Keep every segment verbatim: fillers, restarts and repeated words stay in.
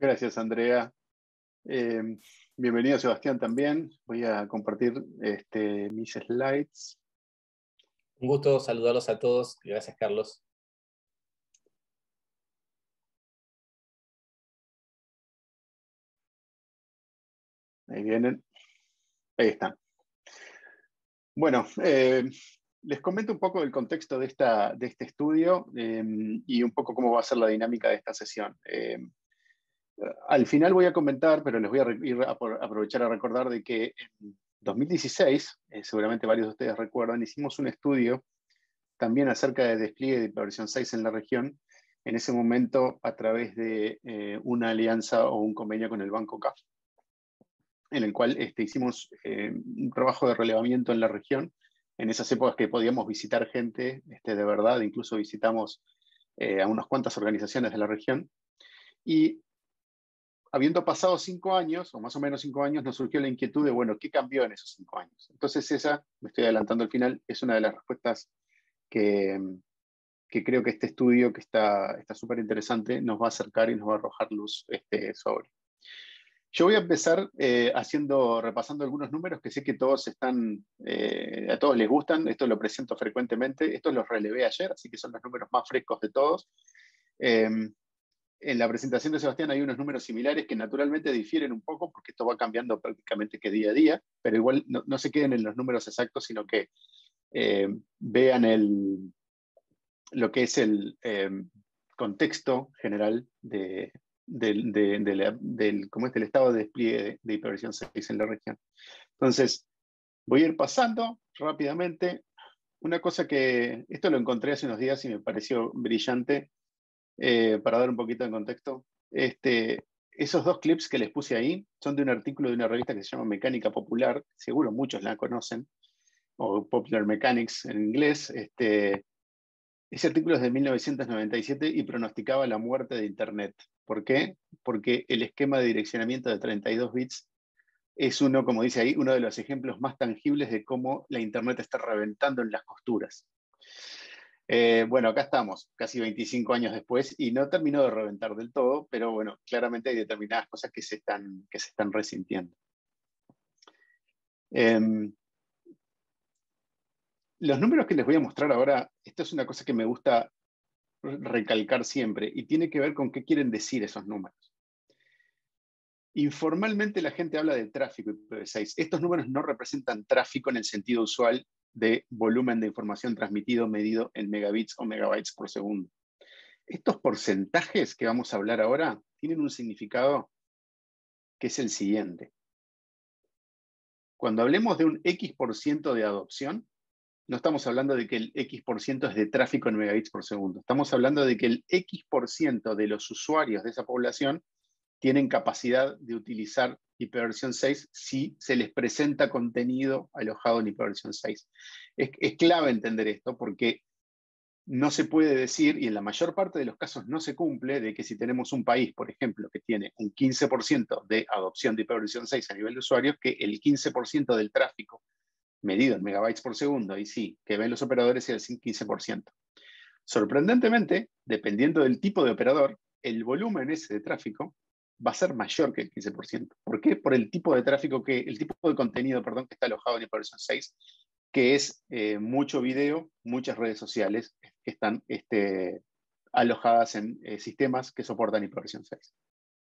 Gracias, Andrea. Eh, Bienvenido, Sebastián, también. Voy a compartir este, mis slides. Un gusto saludarlos a todos. Gracias, Carlos. Ahí vienen. Ahí están. Bueno, eh, les comento un poco del contexto de, esta, de este estudio eh, y un poco cómo va a ser la dinámica de esta sesión. Eh, al final voy a comentar, pero les voy a ir a por, aprovechar a recordar de que en dos mil dieciséis, eh, seguramente varios de ustedes recuerdan, hicimos un estudio también acerca de despliegue de hiperversión seis en la región, en ese momento a través de eh, una alianza o un convenio con el Banco C A F, en el cual este, hicimos eh, un trabajo de relevamiento en la región, en esas épocas que podíamos visitar gente este, de verdad, incluso visitamos eh, a unas cuantas organizaciones de la región, y habiendo pasado cinco años, o más o menos cinco años, nos surgió la inquietud de, bueno, ¿qué cambió en esos cinco años? Entonces esa, me estoy adelantando al final, es una de las respuestas que, que creo que este estudio, que está súper interesante, nos va a acercar y nos va a arrojar luz este, sobre. Yo voy a empezar eh, haciendo, repasando algunos números que sé que todos están, eh, a todos les gustan, esto lo presento frecuentemente, estos los relevé ayer, así que son los números más frescos de todos. Eh, en la presentación de Sebastián hay unos números similares que naturalmente difieren un poco porque esto va cambiando prácticamente que día a día, pero igual no, no se queden en los números exactos, sino que eh, vean el, lo que es el eh, contexto general de, de, de, de la, del, ¿cómo es? Del estado de despliegue de, de hiperversión seis en la región. Entonces, voy a ir pasando rápidamente. Una cosa que, esto lo encontré hace unos días y me pareció brillante, eh, para dar un poquito de contexto. Este, esos dos clips que les puse ahí son de un artículo de una revista que se llama Mecánica Popular, seguro muchos la conocen, o Popular Mechanics en inglés. Este, ese artículo es de mil novecientos noventa y siete y pronosticaba la muerte de Internet. ¿Por qué? Porque el esquema de direccionamiento de treinta y dos bits es uno, como dice ahí, uno de los ejemplos más tangibles de cómo la Internet está reventando en las costuras. Eh, bueno, acá estamos, casi veinticinco años después, y no terminó de reventar del todo, pero bueno, claramente hay determinadas cosas que se están, que se están resintiendo. Eh, los números que les voy a mostrar ahora, esto es una cosa que me gusta recalcar siempre, y tiene que ver con qué quieren decir esos números. Informalmente la gente habla de tráfico I P v seis. Estos números no representan tráfico en el sentido usual de volumen de información transmitido medido en megabits o megabytes por segundo. Estos porcentajes que vamos a hablar ahora tienen un significado que es el siguiente. Cuando hablemos de un X por ciento de adopción, no estamos hablando de que el X por ciento es de tráfico en megabits por segundo. Estamos hablando de que el X por ciento de los usuarios de esa población tienen capacidad de utilizar hiperversión seis si se les presenta contenido alojado en hiperversión seis. Es, es clave entender esto porque no se puede decir, y en la mayor parte de los casos no se cumple, de que si tenemos un país, por ejemplo, que tiene un quince por ciento de adopción de hiperversión seis a nivel de usuarios, que el quince por ciento del tráfico medido en megabytes por segundo, y sí, que ven los operadores sea el quince por ciento. Sorprendentemente, dependiendo del tipo de operador, el volumen ese de tráfico va a ser mayor que el quince por ciento. ¿Por qué? Por el tipo de tráfico que, el tipo de contenido, perdón, que está alojado en hiperversión seis, que es eh, mucho video, muchas redes sociales que están este, alojadas en eh, sistemas que soportan hiperversión seis.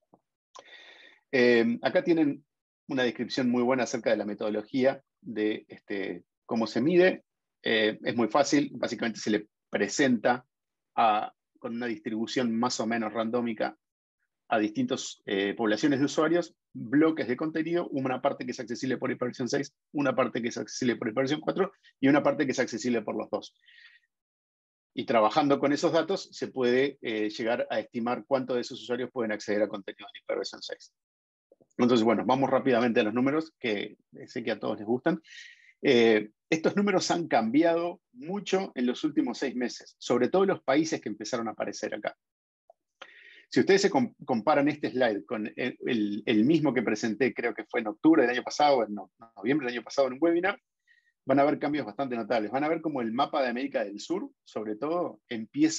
Eh, acá tienen una descripción muy buena acerca de la metodología de este, cómo se mide. Eh, es muy fácil, básicamente se le presenta a, con una distribución más o menos randómica a distintas eh, poblaciones de usuarios, bloques de contenido, una parte que es accesible por hiperversión seis, una parte que es accesible por hiperversión cuatro y una parte que es accesible por los dos. Y trabajando con esos datos se puede eh, llegar a estimar cuántos de esos usuarios pueden acceder a contenidos de hiperversión seis. Entonces, bueno, vamos rápidamente a los números que sé que a todos les gustan. Eh, estos números han cambiado mucho en los últimos seis meses, sobre todo en los países que empezaron a aparecer acá. Si ustedes se com comparan este slide con el, el, el mismo que presenté, creo que fue en octubre del año pasado, en no, noviembre del año pasado en un webinar, van a ver cambios bastante notables. Van a ver como el mapa de América del Sur, sobre todo, empieza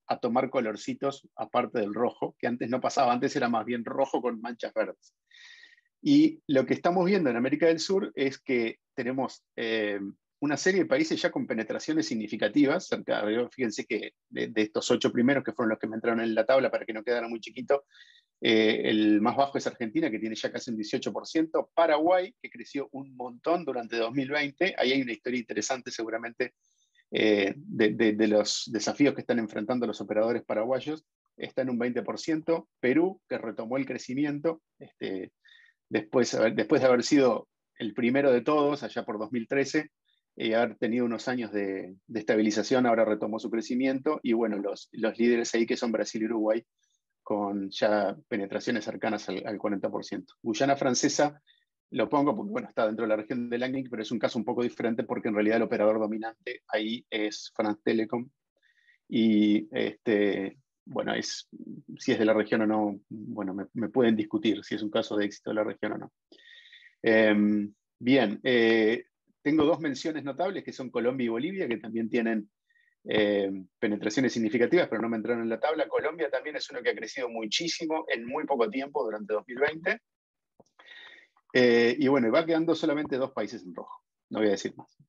a tomar colorcitos aparte del rojo, que antes no pasaba, antes era más bien rojo con manchas verdes. Y lo que estamos viendo en América del Sur es que tenemos eh, una serie de países ya con penetraciones significativas, cerca, fíjense que de, de estos ocho primeros que fueron los que me entraron en la tabla para que no quedara muy chiquito, eh, el más bajo es Argentina, que tiene ya casi un dieciocho por ciento, Paraguay, que creció un montón durante dos mil veinte, ahí hay una historia interesante seguramente eh, de, de, de los desafíos que están enfrentando los operadores paraguayos, está en un veinte por ciento, Perú, que retomó el crecimiento, este, después, después de haber sido el primero de todos, allá por dos mil trece, y haber tenido unos años de, de estabilización, ahora retomó su crecimiento, y bueno, los, los líderes ahí que son Brasil y Uruguay, con ya penetraciones cercanas al, al cuarenta por ciento. Guyana Francesa lo pongo porque bueno, está dentro de la región del LACNIC, pero es un caso un poco diferente porque en realidad el operador dominante ahí es France Telecom, y este, bueno, es, si es de la región o no, bueno, me, me pueden discutir si es un caso de éxito de la región o no. Eh, bien, eh, tengo dos menciones notables que son Colombia y Bolivia, que también tienen eh, penetraciones significativas, pero no me entraron en la tabla. Colombia también es uno que ha crecido muchísimo en muy poco tiempo durante dos mil veinte. Eh, y bueno, va quedando solamente dos países en rojo, no voy a decir más.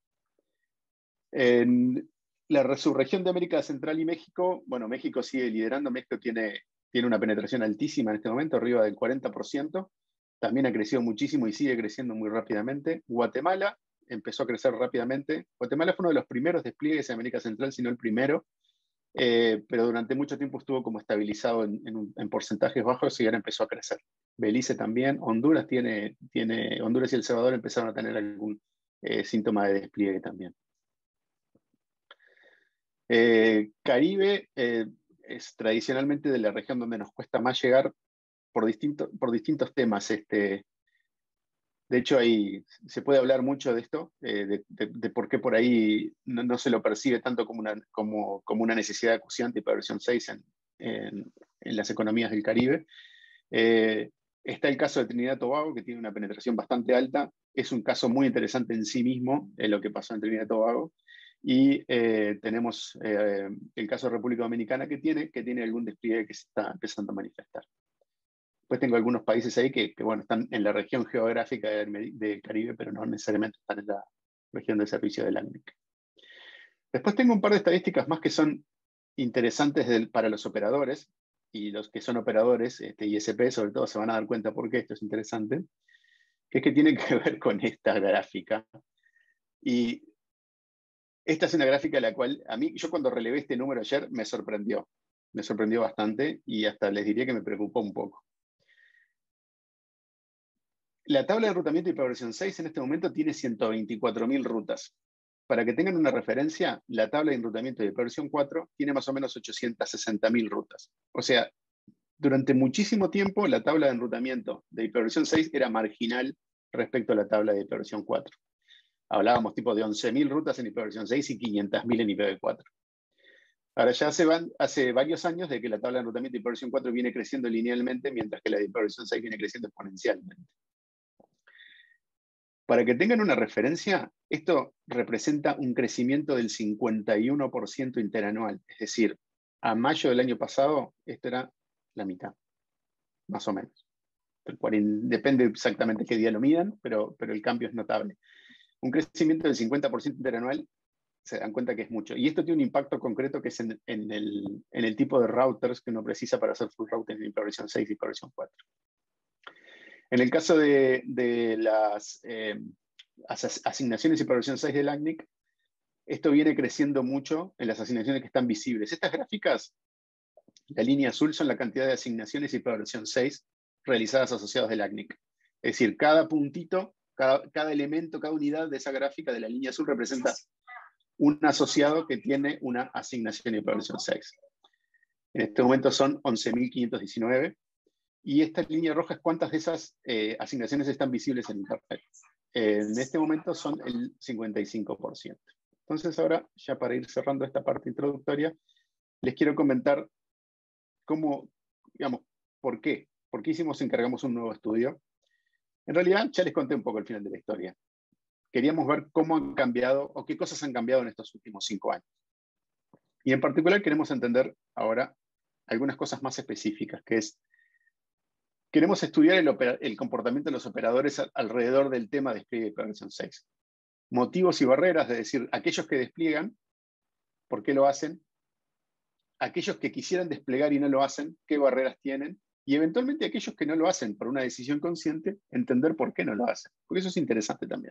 En la subregión de América Central y México, bueno, México sigue liderando, México tiene, tiene una penetración altísima en este momento, arriba del cuarenta por ciento, también ha crecido muchísimo y sigue creciendo muy rápidamente. Guatemala empezó a crecer rápidamente. Guatemala fue uno de los primeros despliegues en América Central, si no el primero, eh, pero durante mucho tiempo estuvo como estabilizado en, en, en porcentajes bajos y ahora empezó a crecer. Belice también, Honduras, tiene, tiene, Honduras y El Salvador empezaron a tener algún eh, síntoma de despliegue también. Eh, Caribe eh, es tradicionalmente de la región donde nos cuesta más llegar por, distinto, por distintos temas. Este, de hecho, ahí se puede hablar mucho de esto, eh, de, de, de por qué por ahí no, no se lo percibe tanto como una, como, como una necesidad acuciante para versión seis en, en, en las economías del Caribe. Eh, está el caso de Trinidad y Tobago, que tiene una penetración bastante alta. Es un caso muy interesante en sí mismo, eh, lo que pasó en Trinidad y Tobago. Y eh, tenemos eh, el caso de República Dominicana que tiene, que tiene algún despliegue que se está empezando a manifestar. Después tengo algunos países ahí que, que bueno, están en la región geográfica del, del Caribe, pero no necesariamente están en la región de servicio del LACNIC. Después tengo un par de estadísticas más que son interesantes del, para los operadores, y los que son operadores, este, I S P sobre todo, se van a dar cuenta por qué esto es interesante, que es que tiene que ver con esta gráfica. Y esta es una gráfica de la cual a mí, yo cuando relevé este número ayer, me sorprendió. Me sorprendió bastante y hasta les diría que me preocupó un poco. La tabla de enrutamiento de hiperversión seis en este momento tiene ciento veinticuatro mil rutas. Para que tengan una referencia, la tabla de enrutamiento de hiperversión cuatro tiene más o menos ochocientas sesenta mil rutas. O sea, durante muchísimo tiempo la tabla de enrutamiento de hiperversión seis era marginal respecto a la tabla de hiperversión cuatro. Hablábamos tipo de once mil rutas en hiperversión seis y quinientas mil en I P v cuatro. Ahora ya hace, van, hace varios años de que la tabla de enrutamiento de hiperversión cuatro viene creciendo linealmente, mientras que la de hiperversión seis viene creciendo exponencialmente. Para que tengan una referencia, esto representa un crecimiento del cincuenta y uno por ciento interanual. Es decir, a mayo del año pasado, esto era la mitad, más o menos. Depende exactamente qué día lo midan, pero, pero el cambio es notable. Un crecimiento del cincuenta por ciento interanual, se dan cuenta que es mucho. Y esto tiene un impacto concreto que es en, en, el, en el tipo de routers que uno precisa para hacer full routing en hiperversión seis y hiperversión cuatro. En el caso de, de las eh, asignaciones hiperversión seis del LACNIC, esto viene creciendo mucho en las asignaciones que están visibles. Estas gráficas, la línea azul, son la cantidad de asignaciones hiperversión seis realizadas asociadas del LACNIC. Es decir, cada puntito, cada, cada elemento, cada unidad de esa gráfica de la línea azul representa un asociado que tiene una asignación hiperversión seis. En este momento son once mil quinientos diecinueve. Y esta línea roja es cuántas de esas eh, asignaciones están visibles en Internet. Eh, en este momento son el cincuenta y cinco por ciento. Entonces ahora, ya para ir cerrando esta parte introductoria, les quiero comentar cómo, digamos, por qué. ¿Por qué hicimos, encargamos un nuevo estudio? En realidad, ya les conté un poco el final de la historia. Queríamos ver cómo han cambiado o qué cosas han cambiado en estos últimos cinco años. Y en particular queremos entender ahora algunas cosas más específicas, que es, queremos estudiar el, el comportamiento de los operadores a, alrededor del tema de despliegue de hiperversión seis. Motivos y barreras, es decir, aquellos que despliegan, ¿por qué lo hacen? Aquellos que quisieran desplegar y no lo hacen, ¿qué barreras tienen? Y eventualmente aquellos que no lo hacen por una decisión consciente, entender por qué no lo hacen. Porque eso es interesante también.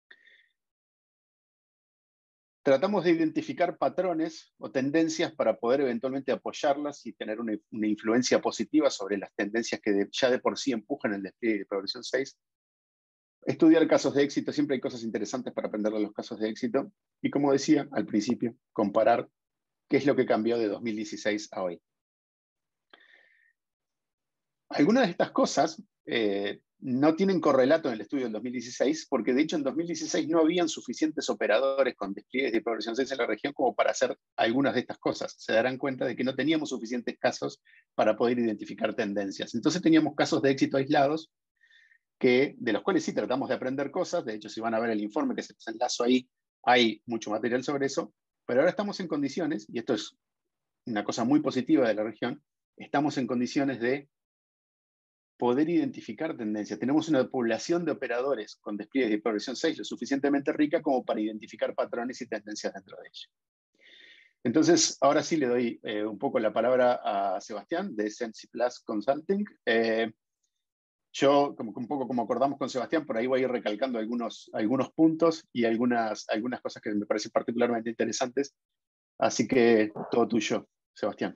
Tratamos de identificar patrones o tendencias para poder eventualmente apoyarlas y tener una, una influencia positiva sobre las tendencias que de, ya de por sí empujan el despliegue de hiperversión seis. Estudiar casos de éxito, siempre hay cosas interesantes para aprender de los casos de éxito. Y como decía al principio, comparar qué es lo que cambió de dos mil dieciséis a hoy. Algunas de estas cosas eh, no tienen correlato en el estudio del dos mil dieciséis, porque de hecho en dos mil dieciséis no habían suficientes operadores con despliegues de hiperversión seis en la región como para hacer algunas de estas cosas. Se darán cuenta de que no teníamos suficientes casos para poder identificar tendencias. Entonces teníamos casos de éxito aislados, que, de los cuales sí tratamos de aprender cosas. De hecho, si van a ver el informe que se les enlazo ahí, hay mucho material sobre eso. Pero ahora estamos en condiciones, y esto es una cosa muy positiva de la región, estamos en condiciones de poder identificar tendencias. Tenemos una población de operadores con despliegues de hiperversión seis lo suficientemente rica como para identificar patrones y tendencias dentro de ella. Entonces, ahora sí le doy eh, un poco la palabra a Sebastián de S M C Plus Consulting. Eh, yo, como, un poco como acordamos con Sebastián, por ahí voy a ir recalcando algunos, algunos puntos y algunas, algunas cosas que me parecen particularmente interesantes. Así que todo tuyo, Sebastián.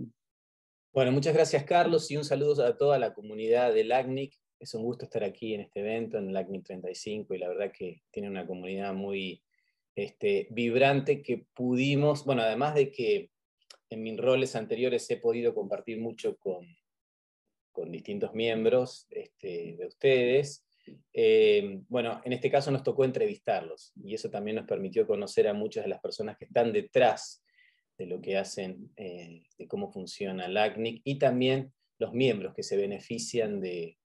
Bueno, muchas gracias, Carlos, y un saludo a toda la comunidad del A C N I C. Es un gusto estar aquí en este evento, en el A C N I C treinta y cinco, y la verdad que tiene una comunidad muy este, vibrante que pudimos, bueno, además de que en mis roles anteriores he podido compartir mucho con, con distintos miembros este, de ustedes, eh, bueno, en este caso nos tocó entrevistarlos, y eso también nos permitió conocer a muchas de las personas que están detrás de lo que hacen, eh, de cómo funciona el A C N I C, y también los miembros que se benefician de,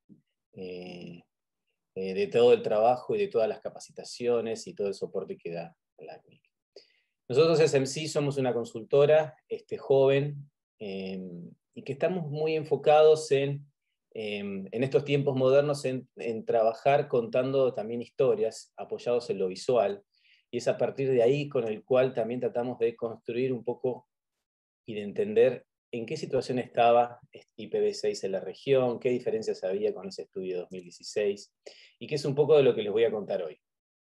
eh, eh, de todo el trabajo y de todas las capacitaciones y todo el soporte que da el A C N I C. Nosotros S M C somos una consultora este, joven eh, y que estamos muy enfocados en, eh, en estos tiempos modernos en, en trabajar contando también historias apoyados en lo visual, y es a partir de ahí con el cual también tratamos de construir un poco y de entender en qué situación estaba I P v seis en la región, qué diferencias había con ese estudio de dos mil dieciséis, y que es un poco de lo que les voy a contar hoy.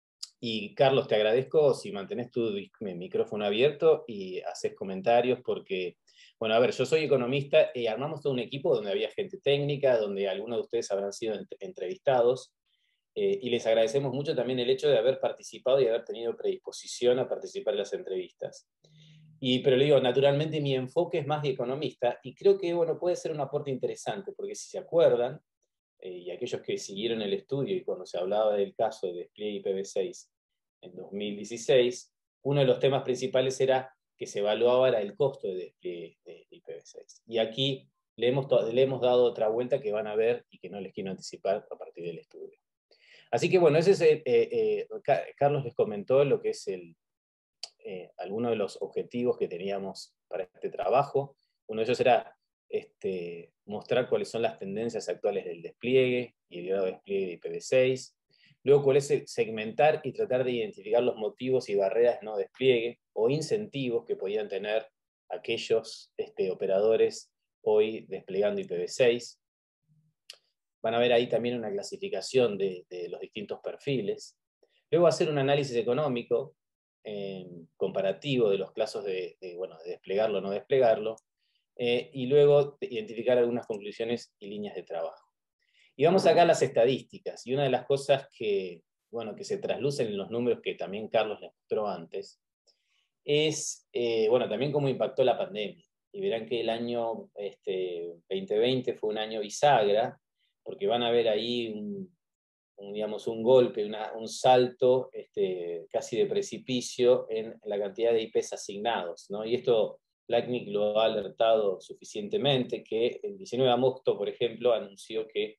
Y Carlos, te agradezco si mantenés tu micrófono abierto y haces comentarios, porque, bueno, a ver, yo soy economista y armamos todo un equipo donde había gente técnica, donde algunos de ustedes habrán sido entrevistados, eh, y les agradecemos mucho también el hecho de haber participado y haber tenido predisposición a participar en las entrevistas. Y, pero le digo, naturalmente mi enfoque es más de economista, y creo que, bueno, puede ser un aporte interesante, porque si se acuerdan, eh, y aquellos que siguieron el estudio y cuando se hablaba del caso de despliegue I P v seis en dos mil dieciséis, uno de los temas principales era que se evaluaba era el costo de despliegue de I P v seis. Y aquí le hemos, le hemos dado otra vuelta que van a ver y que no les quiero anticipar a partir del estudio. Así que bueno, ese es el, eh, eh, Carlos les comentó lo que es el, eh, algunos de los objetivos que teníamos para este trabajo. Uno de ellos era este, mostrar cuáles son las tendencias actuales del despliegue y el grado de despliegue de I P v seis. Luego, cuál es segmentar y tratar de identificar los motivos y barreras de no despliegue o incentivos que podían tener aquellos este, operadores hoy desplegando I P v seis. Van a ver ahí también una clasificación de, de los distintos perfiles. Luego hacer un análisis económico eh, comparativo de los plazos de, de, bueno, de desplegarlo o no desplegarlo, eh, y luego identificar algunas conclusiones y líneas de trabajo. Y vamos acá a las estadísticas, y una de las cosas que, bueno, que se traslucen en los números que también Carlos les mostró antes, es, eh, bueno, también cómo impactó la pandemia. Y verán que el año este, veinte veinte fue un año bisagra, porque van a ver ahí un, un, digamos, un golpe, una, un salto este, casi de precipicio en la cantidad de I Pes asignados, ¿no? Y esto la A C N I C lo ha alertado suficientemente, que el diecinueve de agosto, por ejemplo, anunció que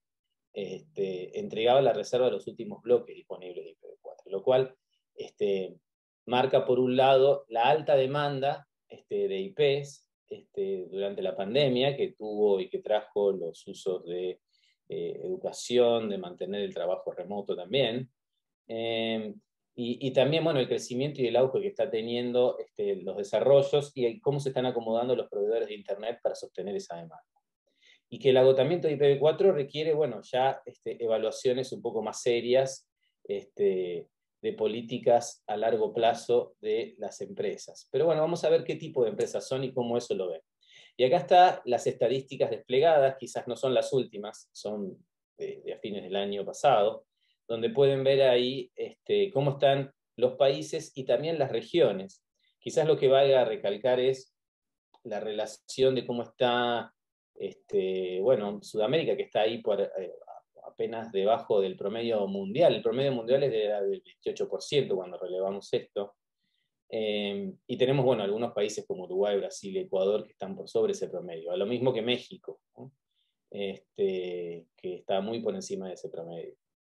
este, entregaba la reserva de los últimos bloques disponibles de I P v cuatro, lo cual este, marca, por un lado, la alta demanda este, de I Pes este, durante la pandemia, que tuvo y que trajo los usos de eh, educación, de mantener el trabajo remoto también. Eh, y, y también, bueno, el crecimiento y el auge que está teniendo este, los desarrollos y cómo se están acomodando los proveedores de Internet para sostener esa demanda. Y que el agotamiento de I P v cuatro requiere, bueno, ya este, evaluaciones un poco más serias este, de políticas a largo plazo de las empresas. Pero bueno, vamos a ver qué tipo de empresas son y cómo eso lo ven. Y acá están las estadísticas desplegadas, quizás no son las últimas, son de, de a fines del año pasado, donde pueden ver ahí este, cómo están los países y también las regiones. Quizás lo que valga recalcar es la relación de cómo está, este, bueno, Sudamérica, que está ahí por, eh, apenas debajo del promedio mundial. El promedio mundial es de, del veintiocho por ciento cuando relevamos esto. Eh, y tenemos, bueno, algunos países como Uruguay, Brasil, Ecuador, que están por sobre ese promedio. A lo mismo que México, ¿no? este, que está muy por encima de ese promedio.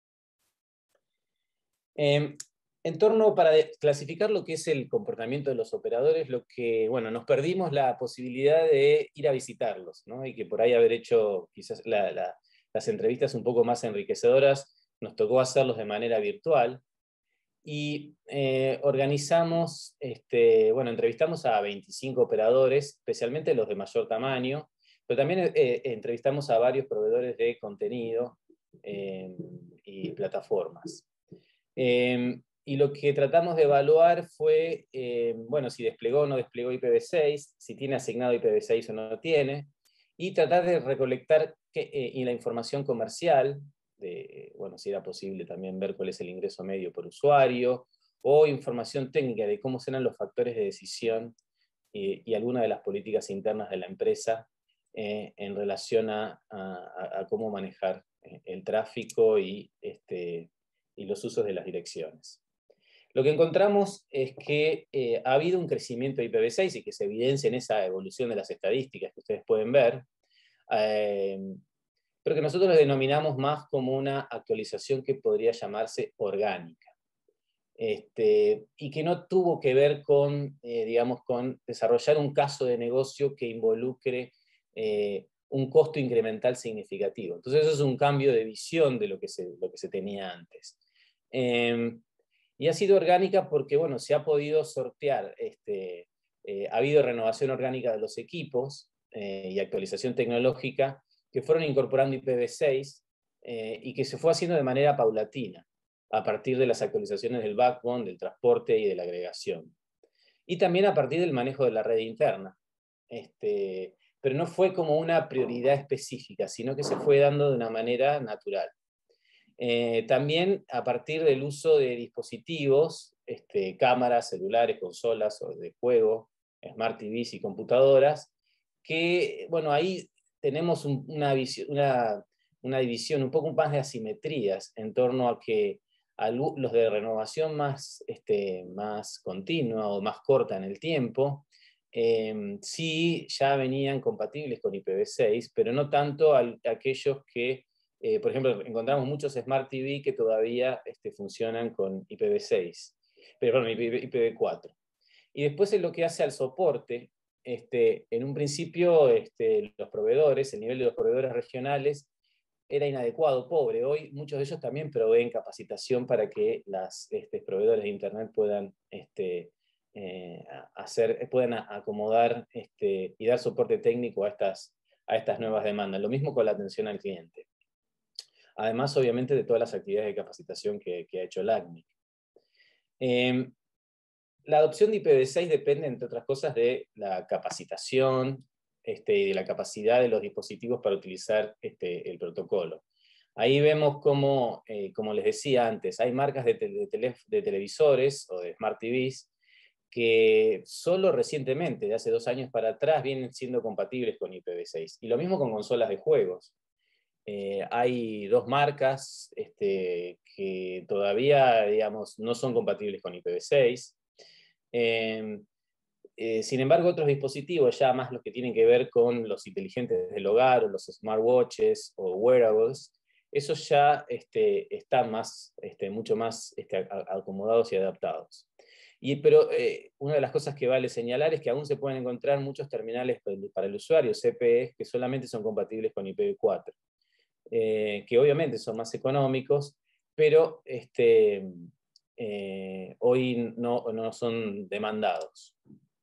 Eh, en torno, para clasificar lo que es el comportamiento de los operadores, lo que, bueno, nos perdimos la posibilidad de ir a visitarlos, ¿no? Y que por ahí haber hecho quizás la, la, las entrevistas un poco más enriquecedoras, nos tocó hacerlos de manera virtual. Y eh, organizamos, este, bueno, entrevistamos a veinticinco operadores, especialmente los de mayor tamaño, pero también eh, entrevistamos a varios proveedores de contenido eh, y plataformas. Eh, y lo que tratamos de evaluar fue, eh, bueno, si desplegó o no desplegó I P v seis, si tiene asignado I P v seis o no tiene, y tratar de recolectar que, eh, y la información comercial, de, bueno, si era posible también ver cuál es el ingreso medio por usuario, o información técnica de cómo serán los factores de decisión eh, y algunas de las políticas internas de la empresa eh, en relación a, a, a cómo manejar el tráfico y este, y los usos de las direcciones. Lo que encontramos es que eh, ha habido un crecimiento de I P v seis y que se evidencia en esa evolución de las estadísticas que ustedes pueden ver, eh, pero que nosotros lo denominamos más como una actualización que podría llamarse orgánica. Este, y que no tuvo que ver con, eh, digamos, con desarrollar un caso de negocio que involucre eh, un costo incremental significativo. Entonces eso es un cambio de visión de lo que se, lo que se tenía antes. Eh, y ha sido orgánica porque, bueno, se ha podido sortear, este, eh, ha habido renovación orgánica de los equipos eh, y actualización tecnológica que fueron incorporando I P v seis eh, y que se fue haciendo de manera paulatina a partir de las actualizaciones del backbone, del transporte y de la agregación. Y también a partir del manejo de la red interna. Este, pero no fue como una prioridad específica, sino que se fue dando de una manera natural. Eh, también a partir del uso de dispositivos, este, cámaras, celulares, consolas o de juego, Smart T Vs y computadoras, que, bueno, ahí tenemos un, una, visión, una, una división, un poco más de asimetrías en torno a que los de renovación más, este, más continua o más corta en el tiempo, eh, sí ya venían compatibles con I P v seis, pero no tanto a, a aquellos que, eh, por ejemplo, encontramos muchos Smart T V que todavía este, funcionan con I P v seis, pero bueno, I P v cuatro. Y después en lo que hace al soporte, este, en un principio este, los proveedores, el nivel de los proveedores regionales era inadecuado, pobre. Hoy muchos de ellos también proveen capacitación para que los este, proveedores de Internet puedan, este, eh, hacer, puedan acomodar este, y dar soporte técnico a estas, a estas nuevas demandas. Lo mismo con la atención al cliente. Además, obviamente, de todas las actividades de capacitación que, que ha hecho el A C N I C. Eh, la adopción de I P v seis depende, entre otras cosas, de la capacitación este, y de la capacidad de los dispositivos para utilizar este, el protocolo. Ahí vemos cómo, eh, como les decía antes, hay marcas de, te de, tele de televisores o de Smart T Vs que solo recientemente, de hace dos años para atrás, vienen siendo compatibles con I P v seis. Y lo mismo con consolas de juegos. Eh, hay dos marcas este, que todavía, digamos, no son compatibles con I P v seis. Eh, eh, sin embargo, otros dispositivos, ya más los que tienen que ver con los inteligentes del hogar, o los smartwatches o wearables, esos ya este, están más, este, mucho más este, acomodados y adaptados. Y, pero eh, una de las cosas que vale señalar es que aún se pueden encontrar muchos terminales para el usuario, C P E, que solamente son compatibles con I P v cuatro, eh, que obviamente son más económicos, pero este, eh, hoy no, no son demandados.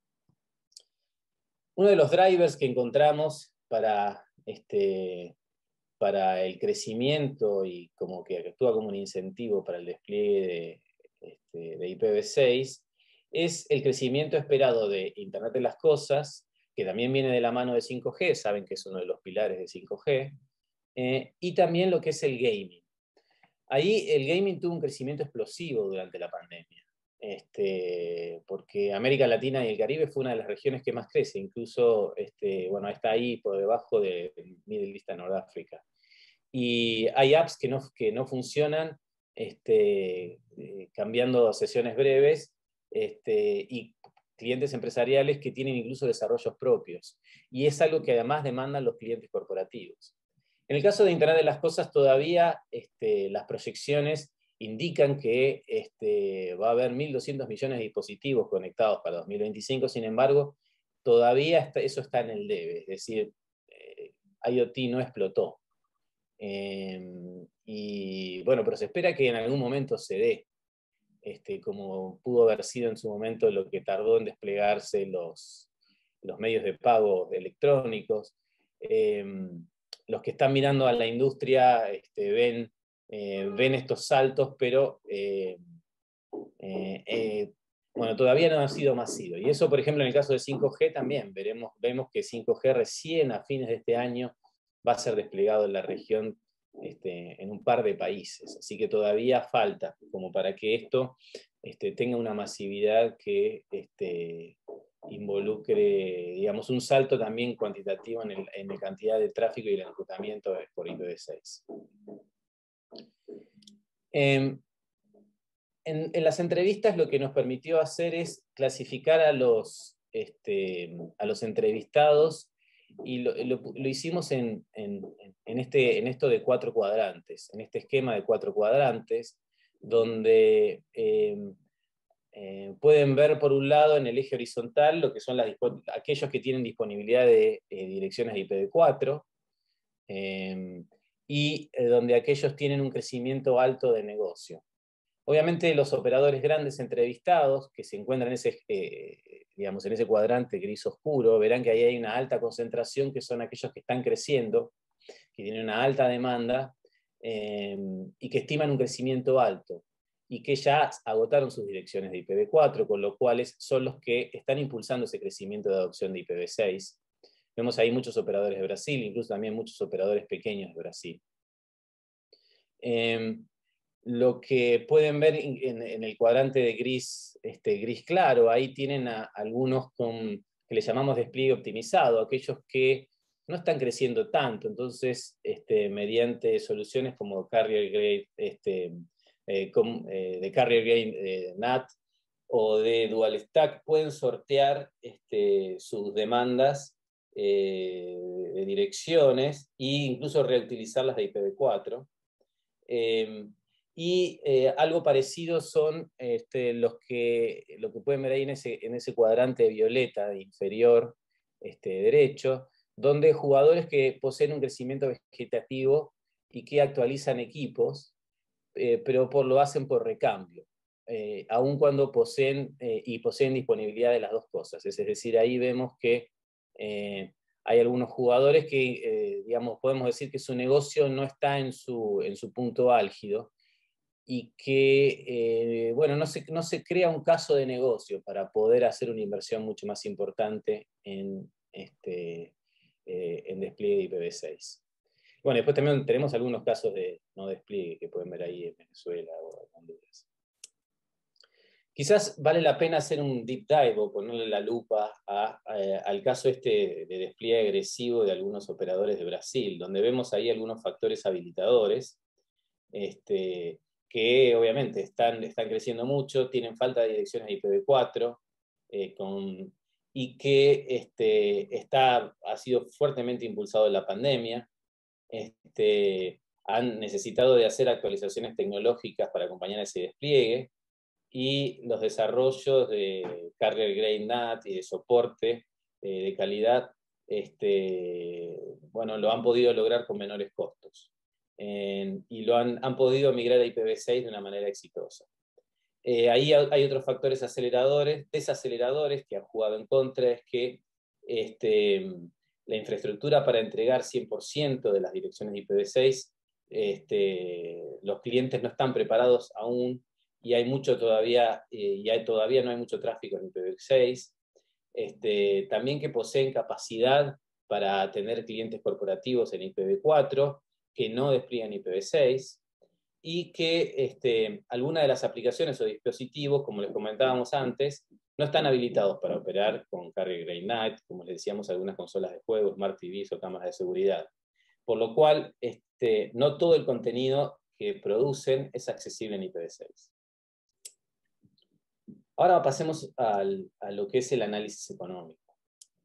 Uno de los drivers que encontramos para, este, para el crecimiento y como que actúa como un incentivo para el despliegue de, este, de I P v seis es el crecimiento esperado de Internet de las Cosas, que también viene de la mano de cinco G, saben que es uno de los pilares de cinco G, eh, y también lo que es el gaming. Ahí el gaming tuvo un crecimiento explosivo durante la pandemia, este, porque América Latina y el Caribe fue una de las regiones que más crece, incluso este, bueno, está ahí por debajo de Middle East and North Africa. Y hay apps que no, que no funcionan, este, eh, cambiando sesiones breves, este, y clientes empresariales que tienen incluso desarrollos propios. Y es algo que además demandan los clientes corporativos. En el caso de Internet de las Cosas, todavía este, las proyecciones indican que este, va a haber mil doscientos millones de dispositivos conectados para dos mil veinticinco, sin embargo, todavía está, eso está en el debe, es decir, eh, IoT no explotó. Eh, y bueno, pero se espera que en algún momento se dé, este, como pudo haber sido en su momento lo que tardó en desplegarse los, los medios de pago electrónicos. Eh, los que están mirando a la industria este, ven, eh, ven estos saltos, pero eh, eh, eh, bueno, todavía no ha sido masivo. Y eso, por ejemplo, en el caso de cinco G también, veremos, vemos que cinco G recién a fines de este año va a ser desplegado en la región este, en un par de países. Así que todavía falta como para que esto este, tenga una masividad que este, involucre, digamos, un salto también cuantitativo en, el, en la cantidad de tráfico y el enrutamiento por I P v seis. Eh, En, en las entrevistas lo que nos permitió hacer es clasificar a los, este, a los entrevistados y lo, lo, lo hicimos en, en, en, este, en esto de cuatro cuadrantes, en este esquema de cuatro cuadrantes, donde eh, eh, pueden ver por un lado en el eje horizontal lo que son las, aquellos que tienen disponibilidad de eh, direcciones de I P v cuatro, eh, y eh, donde aquellos tienen un crecimiento alto de negocio. Obviamente los operadores grandes entrevistados, que se encuentran en ese, eh, digamos, en ese cuadrante gris oscuro, verán que ahí hay una alta concentración, que son aquellos que están creciendo, que tienen una alta demanda, eh, y que estiman un crecimiento alto, y que ya agotaron sus direcciones de I P v cuatro, con lo cual son los que están impulsando ese crecimiento de adopción de I P v seis. Vemos ahí muchos operadores de Brasil, incluso también muchos operadores pequeños de Brasil. Eh, Lo que pueden ver en, en el cuadrante de gris, este, gris claro, ahí tienen a algunos con, que le llamamos despliegue optimizado, aquellos que no están creciendo tanto, entonces este, mediante soluciones como Carrier Grade, este, eh, com, eh, de Carrier Grade eh, N A T o de Dual Stack, pueden sortear este, sus demandas eh, de direcciones e incluso reutilizarlas de I P v cuatro. Eh, Y eh, algo parecido son este, los que, lo que pueden ver ahí en ese, en ese cuadrante violeta inferior este, derecho, donde jugadores que poseen un crecimiento vegetativo y que actualizan equipos, eh, pero por, lo hacen por recambio, eh, aun cuando poseen, eh, y poseen disponibilidad de las dos cosas. Es decir, ahí vemos que eh, hay algunos jugadores que, eh, digamos, podemos decir que su negocio no está en su, en su punto álgido, y que, eh, bueno, no se, no se crea un caso de negocio para poder hacer una inversión mucho más importante en, este, eh, en despliegue de I P v seis. Bueno, después también tenemos algunos casos de no despliegue que pueden ver ahí en Venezuela o en Honduras. Quizás vale la pena hacer un deep dive o ponerle la lupa a, a, al caso este de despliegue agresivo de algunos operadores de Brasil, donde vemos ahí algunos factores habilitadores, este, que obviamente están, están creciendo mucho, tienen falta de direcciones de I P v cuatro, eh, con, y que este, está, ha sido fuertemente impulsado en la pandemia. Este, han necesitado de hacer actualizaciones tecnológicas para acompañar ese despliegue, y los desarrollos de carrier grade N A T y de soporte eh, de calidad, este, bueno, lo han podido lograr con menores costos. Eh, y lo han, han podido migrar a I P v seis de una manera exitosa. Eh, ahí hay otros factores aceleradores, desaceleradores que han jugado en contra, es que este, la infraestructura para entregar cien por ciento de las direcciones de I P v seis, este, los clientes no están preparados aún, y hay mucho todavía, eh, y hay, todavía no hay mucho tráfico en I P v seis. Este, también que poseen capacidad para tener clientes corporativos en I P v cuatro, que no despliegan I P v seis, y que este, algunas de las aplicaciones o dispositivos, como les comentábamos antes, no están habilitados para operar con carrier grade N A T, como les decíamos, algunas consolas de juego, Smart T Vs o cámaras de seguridad. Por lo cual, este, no todo el contenido que producen es accesible en I P v seis. Ahora pasemos al, a lo que es el análisis económico.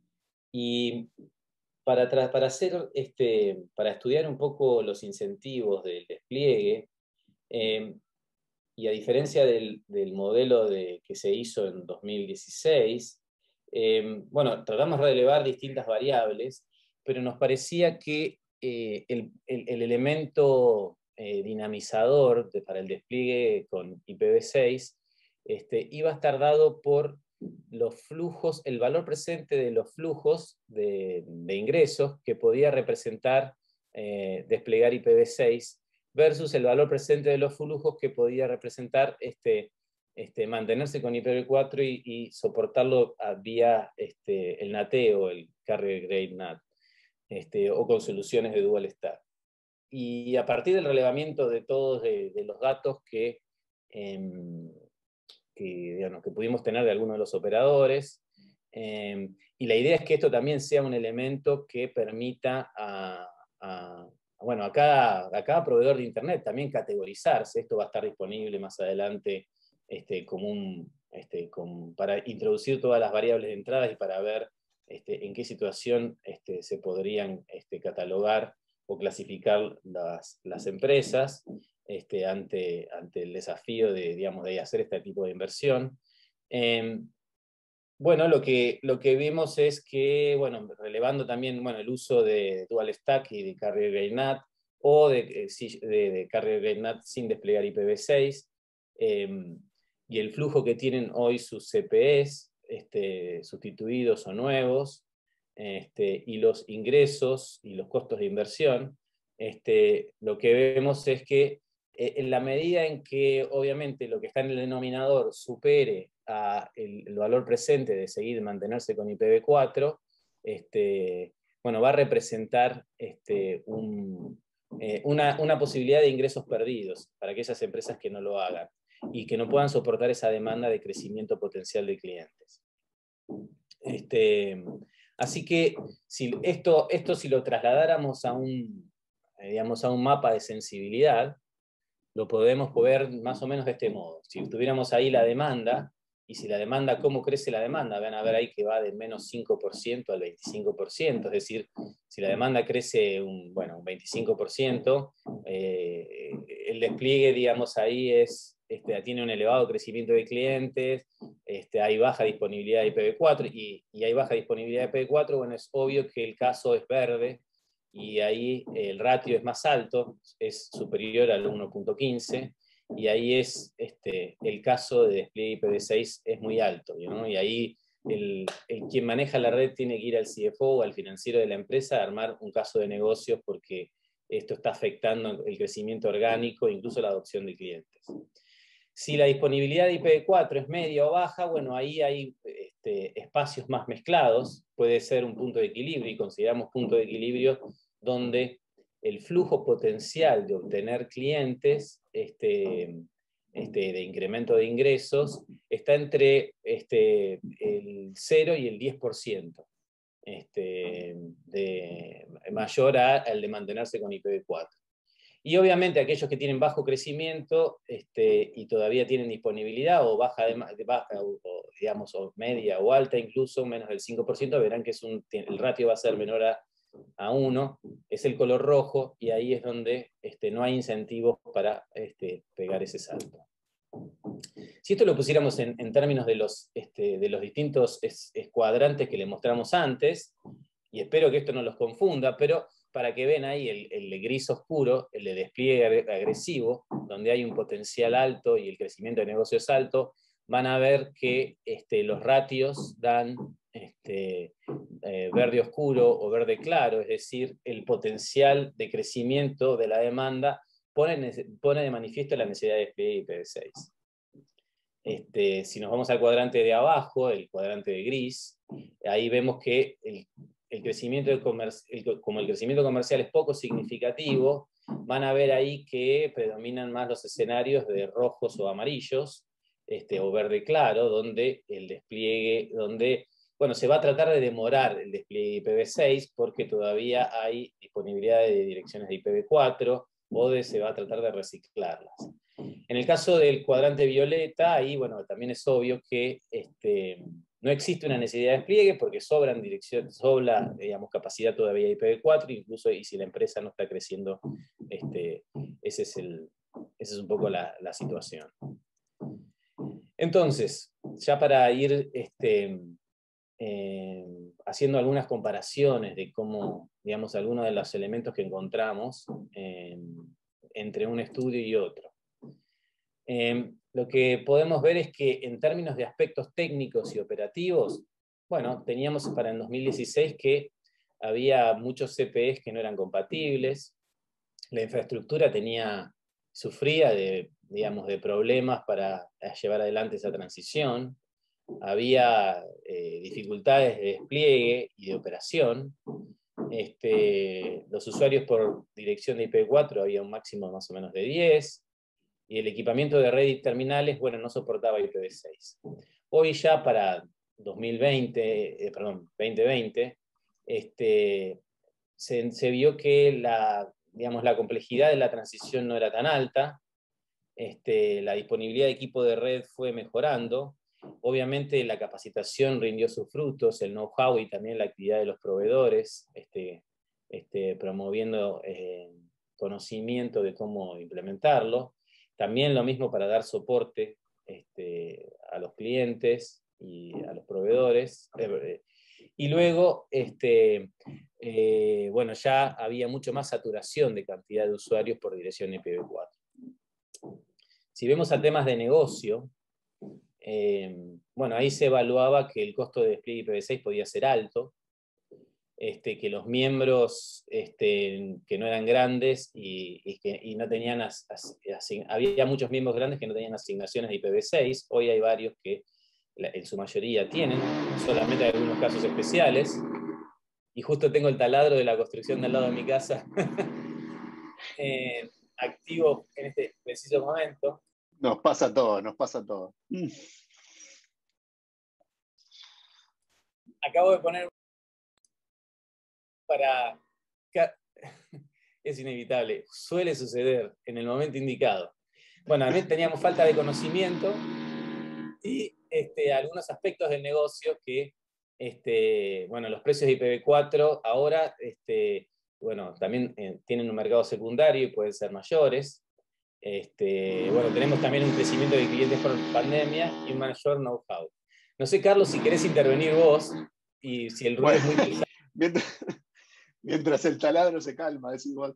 Y para, para, hacer, este, para estudiar un poco los incentivos del despliegue, eh, y a diferencia del, del modelo de, que se hizo en dos mil dieciséis, eh, bueno, tratamos de relevar distintas variables, pero nos parecía que eh, el, el, el elemento eh, dinamizador de, para el despliegue con I P v seis este, iba a estar dado por los flujos, el valor presente de los flujos de, de ingresos que podía representar eh, desplegar I P v seis versus el valor presente de los flujos que podía representar este, este, mantenerse con I P v cuatro y, y soportarlo a, vía este, el N A T o el Carrier Grade N A T, este, o con soluciones de Dual Stack. Y a partir del relevamiento de todos de, de los datos que, eh, que, digamos, que pudimos tener de algunos de los operadores, eh, y la idea es que esto también sea un elemento que permita a, a bueno, a cada, a cada proveedor de Internet también categorizarse. Esto va a estar disponible más adelante este, como un, este, como para introducir todas las variables de entrada y para ver este, en qué situación este, se podrían este, catalogar o clasificar las, las empresas este, ante, ante el desafío de, digamos, de hacer este tipo de inversión. Eh, Bueno, lo que, lo que vimos es que, bueno, relevando también bueno, el uso de Dual Stack y de Carrier Grade N A T, o de, de, de Carrier Grade N A T sin desplegar I P v seis, eh, y el flujo que tienen hoy sus C P Es, este, sustituidos o nuevos, este, y los ingresos y los costos de inversión, este, lo que vemos es que eh, en la medida en que, obviamente, lo que está en el denominador supere a el, el valor presente de seguir mantenerse con I P v cuatro, este, bueno, va a representar este, un, eh, una, una posibilidad de ingresos perdidos para aquellas empresas que no lo hagan y que no puedan soportar esa demanda de crecimiento potencial de clientes. Este, así que si esto, esto si lo trasladáramos a un, digamos, a un mapa de sensibilidad, lo podemos ver más o menos de este modo. Si tuviéramos ahí la demanda, y si la demanda, ¿cómo crece la demanda? Van a ver ahí que va de menos cinco por ciento al veinticinco por ciento, es decir, si la demanda crece un, bueno, un veinticinco por ciento, eh, el despliegue, digamos, ahí es, este, tiene un elevado crecimiento de clientes, este, hay baja disponibilidad de I P v cuatro, y, y hay baja disponibilidad de I P v cuatro, bueno, es obvio que el caso es verde, y ahí el ratio es más alto, es superior al uno punto quince, y ahí es este, el caso de despliegue I P v seis es muy alto, ¿no? Y ahí el, el, quien maneja la red tiene que ir al C F O o al financiero de la empresa a armar un caso de negocios, porque esto está afectando el crecimiento orgánico e incluso la adopción de clientes. Si la disponibilidad de I P v cuatro es media o baja, bueno, ahí hay este, espacios más mezclados, puede ser un punto de equilibrio, y consideramos punto de equilibrio donde el flujo potencial de obtener clientes este, este, de incremento de ingresos está entre este, el cero y el diez por ciento, este, de, mayor al de mantenerse con I P v cuatro. Y obviamente aquellos que tienen bajo crecimiento este, y todavía tienen disponibilidad o baja, de, baja o, o, digamos, o media o alta incluso, menos del cinco por ciento, verán que es un, el ratio va a ser menor a, a uno, es el color rojo, y ahí es donde este, no hay incentivos para este, pegar ese salto. Si esto lo pusiéramos en, en términos de los, este, de los distintos es, es cuadrantes que le mostramos antes, y espero que esto no los confunda, pero para que vean ahí el, el gris oscuro, el de despliegue agresivo, donde hay un potencial alto y el crecimiento de negocio es alto, van a ver que este, los ratios dan este, eh, verde oscuro o verde claro, es decir, el potencial de crecimiento de la demanda pone, pone de manifiesto la necesidad de despliegue de I P v seis. Este, si nos vamos al cuadrante de abajo, el cuadrante de gris, ahí vemos que el, el crecimiento del el, como el crecimiento comercial es poco significativo, van a ver ahí que predominan más los escenarios de rojos o amarillos, este, o verde claro, donde el despliegue, donde, bueno, se va a tratar de demorar el despliegue de I P v seis porque todavía hay disponibilidad de direcciones de I P v cuatro, o de, se va a tratar de reciclarlas. En el caso del cuadrante violeta, ahí bueno, también es obvio que este, no existe una necesidad de despliegue porque sobran direcciones, sobra digamos, capacidad todavía de I P v cuatro, incluso y si la empresa no está creciendo, este, ese es el, esa es un poco la, la situación. Entonces, ya para ir este, eh, haciendo algunas comparaciones de cómo, digamos, algunos de los elementos que encontramos eh, entre un estudio y otro. Eh, lo que podemos ver es que en términos de aspectos técnicos y operativos, bueno, teníamos para el dos mil dieciséis que había muchos C P Es que no eran compatibles, la infraestructura tenía, sufría de, digamos, de problemas para llevar adelante esa transición, había eh, dificultades de despliegue y de operación, este, los usuarios por dirección de I P v cuatro había un máximo más o menos de diez, y el equipamiento de red y terminales, bueno, no soportaba I P v seis. Hoy ya para dos mil veinte, eh, perdón, veinte veinte, este, se, se vio que la, digamos, la complejidad de la transición no era tan alta, este, la disponibilidad de equipo de red fue mejorando, obviamente la capacitación rindió sus frutos, el know-how y también la actividad de los proveedores, este, este, promoviendo eh, conocimiento de cómo implementarlo. También lo mismo para dar soporte este, a los clientes y a los proveedores. Y luego, este, eh, bueno, ya había mucho más saturación de cantidad de usuarios por dirección I P v cuatro. Si vemos a temas de negocio, eh, bueno, ahí se evaluaba que el costo de despliegue I P v seis podía ser alto, Este, que los miembros este, que no eran grandes y, y que y no tenían as, as, había muchos miembros grandes que no tenían asignaciones de I P v seis, hoy hay varios que en su mayoría tienen, solamente hay algunos casos especiales, y justo tengo el taladro de la construcción del lado de mi casa eh, activo en este preciso momento. Nos pasa todo, nos pasa todo. Acabo de poner para... Es inevitable, suele suceder en el momento indicado. Bueno, también teníamos falta de conocimiento y este, algunos aspectos del negocio que, este, bueno, los precios de I P v cuatro ahora, este, bueno, también eh, tienen un mercado secundario y pueden ser mayores. Este, bueno, tenemos también un crecimiento de clientes por pandemia y un mayor know-how. No sé, Carlos, si querés intervenir vos y si el ruido bueno, es muy pesado. Mientras, mientras el taladro se calma, es igual.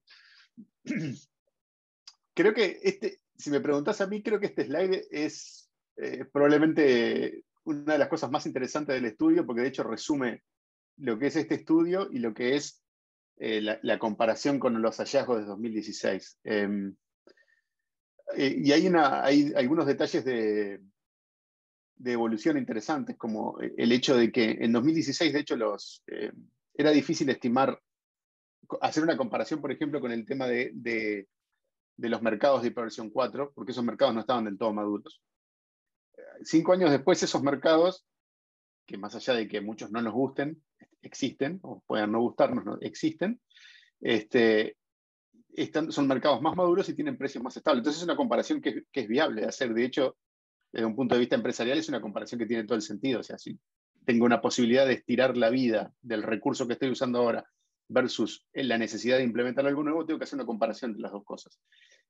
Creo que este, si me preguntás a mí, creo que este slide es eh, probablemente una de las cosas más interesantes del estudio, porque de hecho resume lo que es este estudio y lo que es eh, la, la comparación con los hallazgos de dos mil dieciséis. Eh, eh, y hay, una, hay algunos detalles de, de evolución interesantes, como el hecho de que en dos mil dieciséis, de hecho, los, eh, era difícil estimar, hacer una comparación, por ejemplo, con el tema de, de, de los mercados de hiperversión cuatro, porque esos mercados no estaban del todo maduros. Cinco años después, esos mercados, que más allá de que muchos no nos gusten, existen, o puedan no gustarnos, no, existen, este, están, son mercados más maduros y tienen precios más estables. Entonces es una comparación que, que es viable de hacer. De hecho, desde un punto de vista empresarial es una comparación que tiene todo el sentido. O sea, si tengo una posibilidad de estirar la vida del recurso que estoy usando ahora versus la necesidad de implementar algo nuevo, tengo que hacer una comparación de las dos cosas.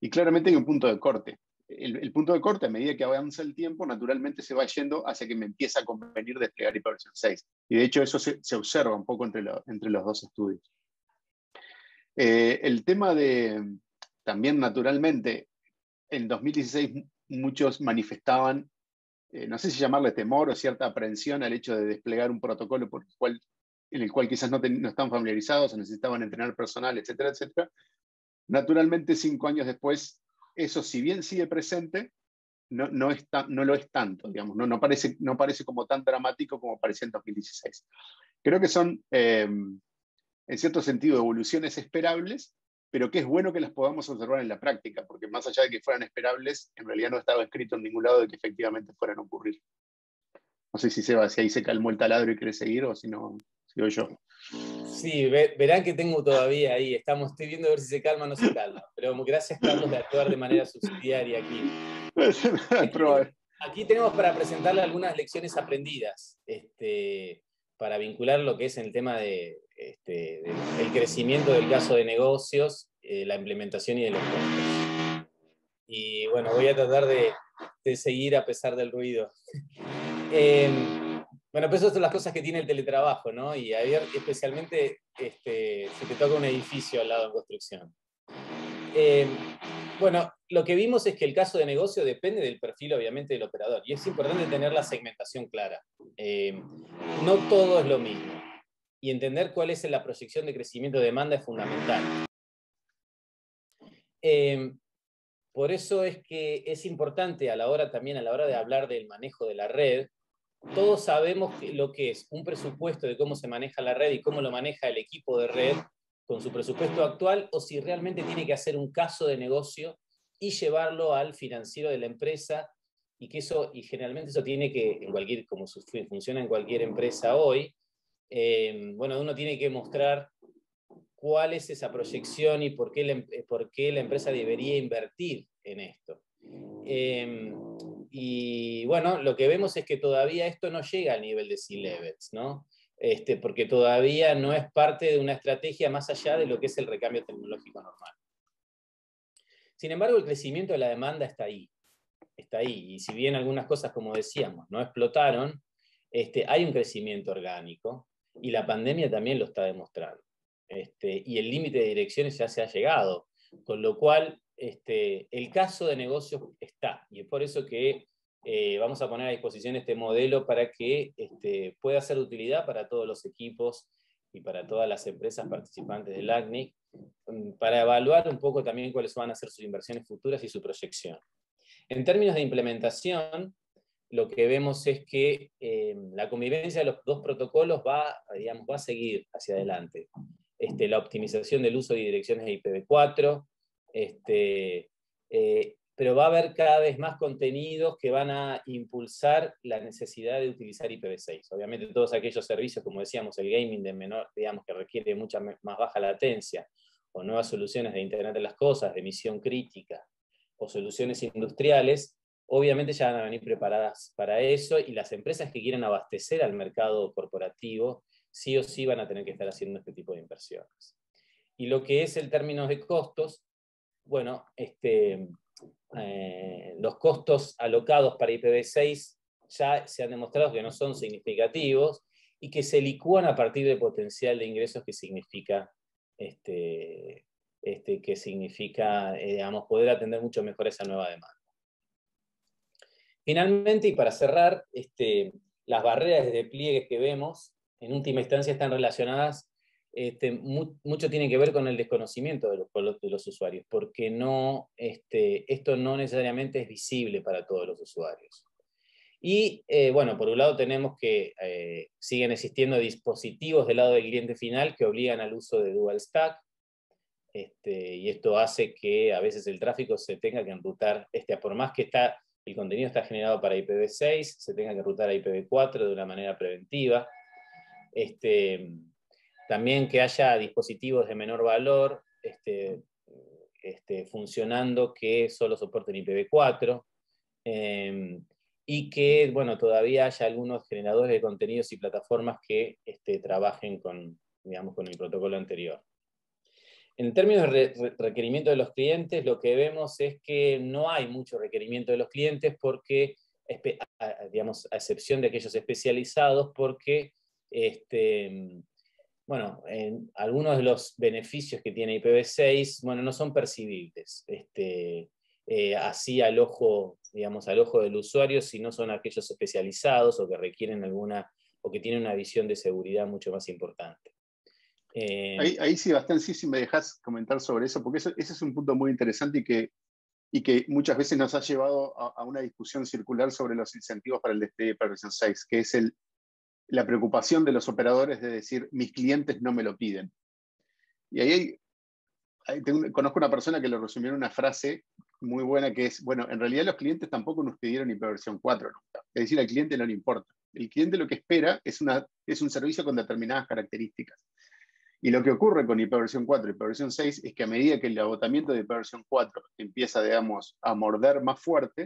Y claramente hay un punto de corte. El, el punto de corte, a medida que avanza el tiempo, naturalmente se va yendo hacia que me empieza a convenir desplegar hiperversión seis. Y de hecho eso se, se observa un poco entre, lo, entre los dos estudios. Eh, el tema de, también naturalmente, en dos mil dieciséis muchos manifestaban, eh, no sé si llamarle temor o cierta aprensión al hecho de desplegar un protocolo por el cual, en el cual quizás no, ten, no están familiarizados o necesitaban entrenar personal, etcétera, etcétera. Naturalmente, cinco años después, eso si bien sigue presente, no, no, está, no lo es tanto, digamos, no, no, parece, no parece como tan dramático como parecía en dos mil dieciséis. Creo que son, eh, en cierto sentido, evoluciones esperables, pero que es bueno que las podamos observar en la práctica, porque más allá de que fueran esperables, en realidad no estaba escrito en ningún lado de que efectivamente fueran a ocurrir. No sé si Seba, si ahí se calmó el taladro y quiere seguir, o si no, sigo yo. Sí, ve, verán que tengo todavía ahí, estamos, estoy viendo a ver si se calma o no se calma, pero gracias, Carlos, de actuar de manera subsidiaria aquí. Aquí, aquí tenemos para presentarle algunas lecciones aprendidas, este, para vincular lo que es el tema de, este, de, del crecimiento del caso de negocios, eh, la implementación y de los costos. Y bueno, voy a tratar de, de seguir a pesar del ruido. Eh, bueno, pues esas son las cosas que tiene el teletrabajo, ¿no? Y ayer, especialmente, este, si te toca un edificio al lado en construcción. Eh, bueno, lo que vimos es que el caso de negocio depende del perfil, obviamente, del operador. Y es importante tener la segmentación clara. Eh, no todo es lo mismo. Y entender cuál es la proyección de crecimiento de demanda es fundamental. Eh, por eso es que es importante a la hora también, a la hora de hablar del manejo de la red, todos sabemos lo que es un presupuesto de cómo se maneja la red y cómo lo maneja el equipo de red con su presupuesto actual, o si realmente tiene que hacer un caso de negocio y llevarlo al financiero de la empresa, y que eso, y generalmente eso tiene que, en cualquier, como funciona en cualquier empresa hoy, eh, bueno, uno tiene que mostrar cuál es esa proyección y por qué la, por qué la empresa debería invertir en esto. Eh, y bueno, lo que vemos es que todavía esto no llega al nivel de C-Levels, ¿no? Este, porque todavía no es parte de una estrategia más allá de lo que es el recambio tecnológico normal. Sin embargo, el crecimiento de la demanda está ahí, está ahí, y si bien algunas cosas, como decíamos, no explotaron, este, hay un crecimiento orgánico, y la pandemia también lo está demostrando. Este, y el límite de direcciones ya se ha llegado, con lo cual este, el caso de negocios está, y es por eso que eh, vamos a poner a disposición este modelo para que este, pueda ser de utilidad para todos los equipos y para todas las empresas participantes del A C N I C, para evaluar un poco también cuáles van a ser sus inversiones futuras y su proyección. En términos de implementación, lo que vemos es que eh, la convivencia de los dos protocolos va, digamos, va a seguir hacia adelante. Este, la optimización del uso de direcciones de I P v cuatro, este, eh, pero va a haber cada vez más contenidos que van a impulsar la necesidad de utilizar I P v seis. Obviamente todos aquellos servicios, como decíamos, el gaming de menor, digamos, que requiere mucha más baja latencia, o nuevas soluciones de Internet de las Cosas, de misión crítica, o soluciones industriales, obviamente ya van a venir preparadas para eso, y las empresas que quieran abastecer al mercado corporativo sí o sí van a tener que estar haciendo este tipo de inversiones. Y lo que es el término de costos, bueno, este, eh, los costos alocados para I P v seis ya se han demostrado que no son significativos y que se licúan a partir del potencial de ingresos que significa, este, este, que significa eh, digamos, poder atender mucho mejor esa nueva demanda. Finalmente, y para cerrar, este, las barreras de despliegue que vemos, en última instancia están relacionadas, este, mu mucho tiene que ver con el desconocimiento de los, de los usuarios, porque no, este, esto no necesariamente es visible para todos los usuarios. Y eh, bueno, por un lado tenemos que eh, siguen existiendo dispositivos del lado del cliente final que obligan al uso de dual stack, este, y esto hace que a veces el tráfico se tenga que enrutar, este, por más que está, el contenido está generado para I P v seis, se tenga que rutar a I P v cuatro de una manera preventiva. Este, también que haya dispositivos de menor valor este, este, funcionando que solo soporten I P v cuatro. Eh, y que, bueno, todavía haya algunos generadores de contenidos y plataformas que este, trabajen con, digamos, con el protocolo anterior. en términos de re, re, requerimiento de los clientes, lo que vemos es que no hay mucho requerimiento de los clientes porque, a, digamos, a excepción de aquellos especializados, porque este, bueno, en algunos de los beneficios que tiene I P v seis, bueno, no son percibibles este, eh, así al ojo, digamos, al ojo del usuario, si no son aquellos especializados o que requieren alguna, o que tienen una visión de seguridad mucho más importante. Eh, ahí, ahí sí, bastante, sí, si me dejas comentar sobre eso, porque eso, ese es un punto muy interesante y que, y que muchas veces nos ha llevado a, a una discusión circular sobre los incentivos para el despliegue de versión seis, que es el, la preocupación de los operadores de decir, mis clientes no me lo piden. Y ahí, hay, ahí tengo, conozco una persona que lo resumió en una frase muy buena que es, bueno, en realidad los clientes tampoco nos pidieron I P versión cuatro nunca. Es decir, al cliente no le importa. El cliente lo que espera es, una, es un servicio con determinadas características. Y lo que ocurre con I P versión cuatro y I P versión seis es que a medida que el agotamiento de I P versión cuatro empieza, digamos, a morder más fuerte,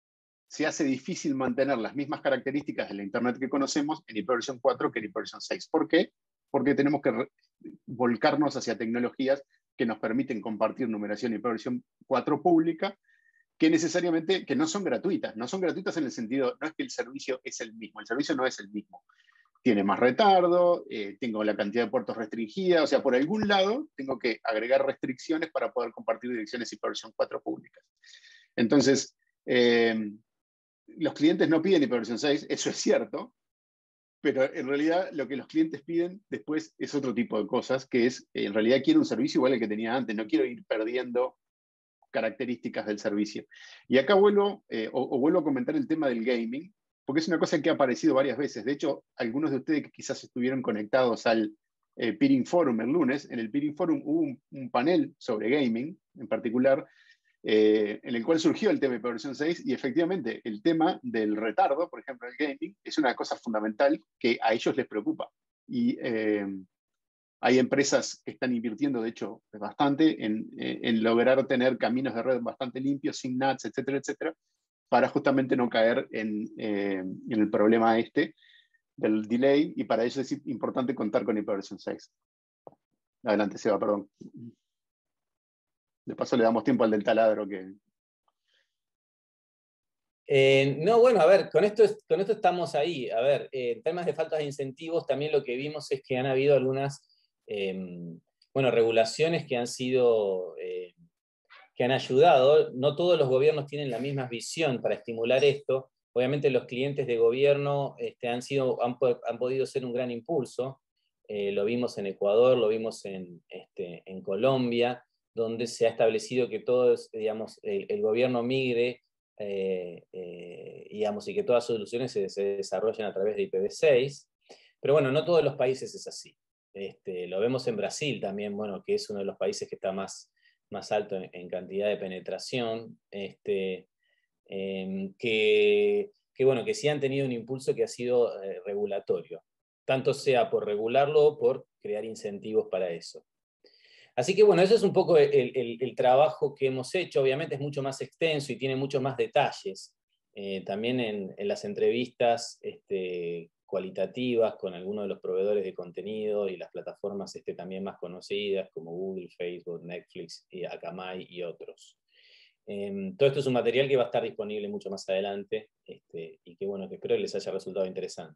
se hace difícil mantener las mismas características de la Internet que conocemos en I P versión cuatro que en I P versión seis. ¿Por qué? Porque tenemos que volcarnos hacia tecnologías que nos permiten compartir numeración I P versión cuatro pública, que necesariamente que no son gratuitas. No son gratuitas en el sentido, no es que el servicio es el mismo, el servicio no es el mismo. Tiene más retardo, eh, tengo la cantidad de puertos restringida, o sea, por algún lado tengo que agregar restricciones para poder compartir direcciones I P versión cuatro públicas. Entonces, eh, los clientes no piden I P versión seis, eso es cierto, pero en realidad lo que los clientes piden después es otro tipo de cosas, que es, en realidad quiero un servicio igual al que tenía antes, no quiero ir perdiendo características del servicio. Y acá vuelvo, eh, o, o vuelvo a comentar el tema del gaming, porque es una cosa que ha aparecido varias veces. De hecho, algunos de ustedes que quizás estuvieron conectados al eh, Peering Forum el lunes, en el Peering Forum hubo un, un panel sobre gaming en particular, eh, en el cual surgió el tema de I P versión seis, y efectivamente el tema del retardo, por ejemplo, en el gaming, es una cosa fundamental que a ellos les preocupa. Y eh, hay empresas que están invirtiendo, de hecho, bastante en, en lograr tener caminos de red bastante limpios, sin N A Ts, etcétera, etcétera, para justamente no caer en, eh, en el problema este del delay, y para eso es importante contar con I P versión seis. Adelante, Seba, perdón. De paso le damos tiempo al del taladro que... Eh, no, bueno, a ver, con esto, con esto estamos ahí. A ver, eh, en temas de faltas de incentivos, también lo que vimos es que han habido algunas, eh, bueno, regulaciones que han sido, eh, que han ayudado. No todos los gobiernos tienen la misma visión para estimular esto. Obviamente los clientes de gobierno este, han, sido, han, han podido ser un gran impulso. Eh, lo vimos en Ecuador, lo vimos en, este, en Colombia, donde se ha establecido que todo, digamos, el, el gobierno migre, eh, eh, digamos, y que todas sus soluciones se, se desarrollen a través de I P v seis. Pero bueno, no todos los países es así. Este, lo vemos en Brasil también, bueno, que es uno de los países que está más, más alto en, en cantidad de penetración, este, eh, que, que, bueno, que sí han tenido un impulso que ha sido eh, regulatorio, tanto sea por regularlo o por crear incentivos para eso. Así que bueno, eso es un poco el, el, el trabajo que hemos hecho. Obviamente es mucho más extenso y tiene muchos más detalles. Eh, también en, en las entrevistas este, cualitativas con algunos de los proveedores de contenido y las plataformas este, también más conocidas como Google, Facebook, Netflix, y Akamai y otros. Eh, todo esto es un material que va a estar disponible mucho más adelante este, y que bueno, que espero que les haya resultado interesante.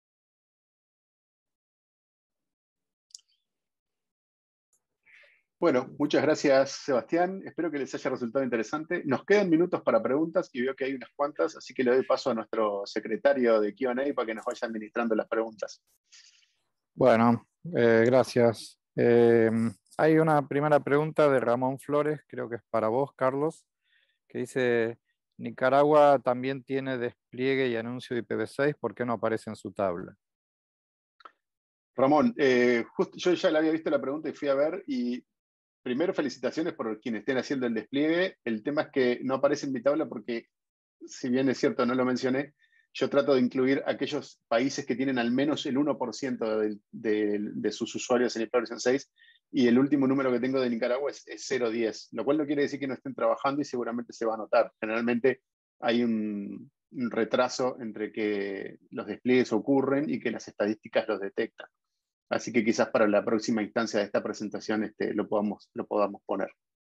Bueno, muchas gracias, Sebastián. Espero que les haya resultado interesante. Nos quedan minutos para preguntas y veo que hay unas cuantas, así que le doy paso a nuestro secretario de Q and A para que nos vaya administrando las preguntas. Bueno, eh, gracias. Eh, hay una primera pregunta de Ramón Flores, creo que es para vos, Carlos, que dice, Nicaragua también tiene despliegue y anuncio de I P v seis, ¿por qué no aparece en su tabla? Ramón, eh, justo, yo ya le había visto la pregunta y fui a ver, y primero felicitaciones por quienes estén haciendo el despliegue. El tema es que no aparece en mi tabla porque, si bien es cierto, no lo mencioné, yo trato de incluir aquellos países que tienen al menos el uno por ciento de, de, de sus usuarios en I P versión seis, y el último número que tengo de Nicaragua es, es cero punto diez, lo cual no quiere decir que no estén trabajando y seguramente se va a notar. Generalmente hay un, un retraso entre que los despliegues ocurren y que las estadísticas los detectan. Así que quizás para la próxima instancia de esta presentación este, lo, podamos, lo podamos poner.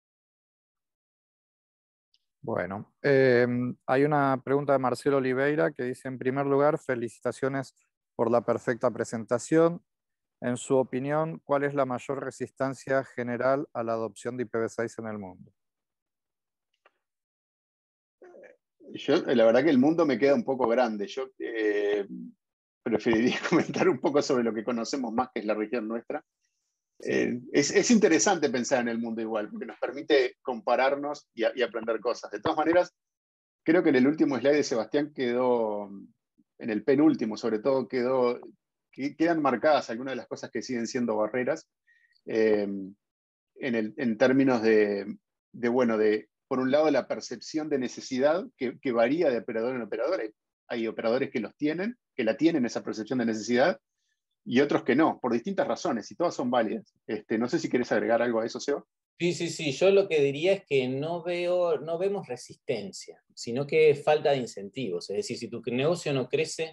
Bueno, eh, hay una pregunta de Marcelo Oliveira que dice, en primer lugar, felicitaciones por la perfecta presentación. En su opinión, ¿cuál es la mayor resistencia general a la adopción de I P v seis en el mundo? Yo, la verdad que el mundo me queda un poco grande. Yo eh, preferiría comentar un poco sobre lo que conocemos más, que es la región nuestra. Sí. Eh, es, es interesante pensar en el mundo igual, porque nos permite compararnos y, a, y aprender cosas. De todas maneras, creo que en el último slide de Sebastián quedó, en el penúltimo sobre todo, quedó, quedan marcadas algunas de las cosas que siguen siendo barreras eh, en, el, en términos de, de, bueno, de, por un lado, la percepción de necesidad que, que varía de operador en operador. Hay, hay operadores que los tienen, que la tienen esa percepción de necesidad, y otros que no, por distintas razones, y todas son válidas. Este, no sé si querés agregar algo a eso, Seba. Sí, sí, sí. Yo lo que diría es que no, veo, no vemos resistencia, sino que falta de incentivos. Es decir, si tu negocio no crece,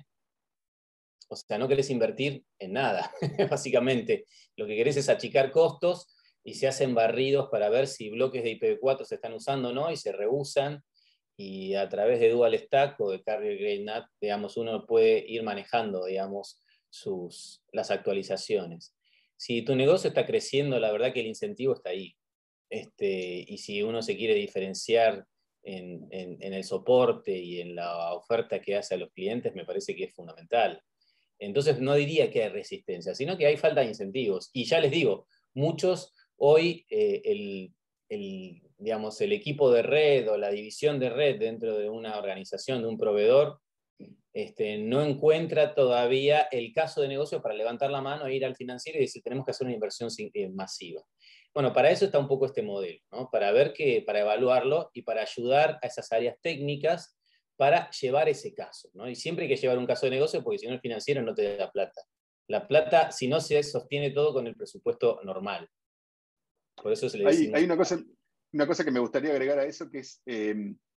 o sea, no querés invertir en nada, básicamente. Lo que querés es achicar costos y se hacen barridos para ver si bloques de I P v cuatro se están usando o no, y se rehusan. Y a través de Dual Stack o de Carrier Grade N A T, digamos, uno puede ir manejando, digamos, sus, las actualizaciones. Si tu negocio está creciendo, la verdad que el incentivo está ahí. Este, y si uno se quiere diferenciar en, en, en el soporte y en la oferta que hace a los clientes, me parece que es fundamental. Entonces no diría que hay resistencia, sino que hay falta de incentivos. Y ya les digo, muchos hoy eh, el, el, digamos, el equipo de red o la división de red dentro de una organización, de un proveedor, este, no encuentra todavía el caso de negocio para levantar la mano e ir al financiero y decir, tenemos que hacer una inversión masiva. Bueno, para eso está un poco este modelo, ¿no? Para ver que, para evaluarlo y para ayudar a esas áreas técnicas para llevar ese caso, ¿no? Y siempre hay que llevar un caso de negocio porque si no el financiero no te da plata. La plata, si no, se sostiene todo con el presupuesto normal. Por eso se le Hay, decimos... hay una, cosa, una cosa que me gustaría agregar a eso, que es eh,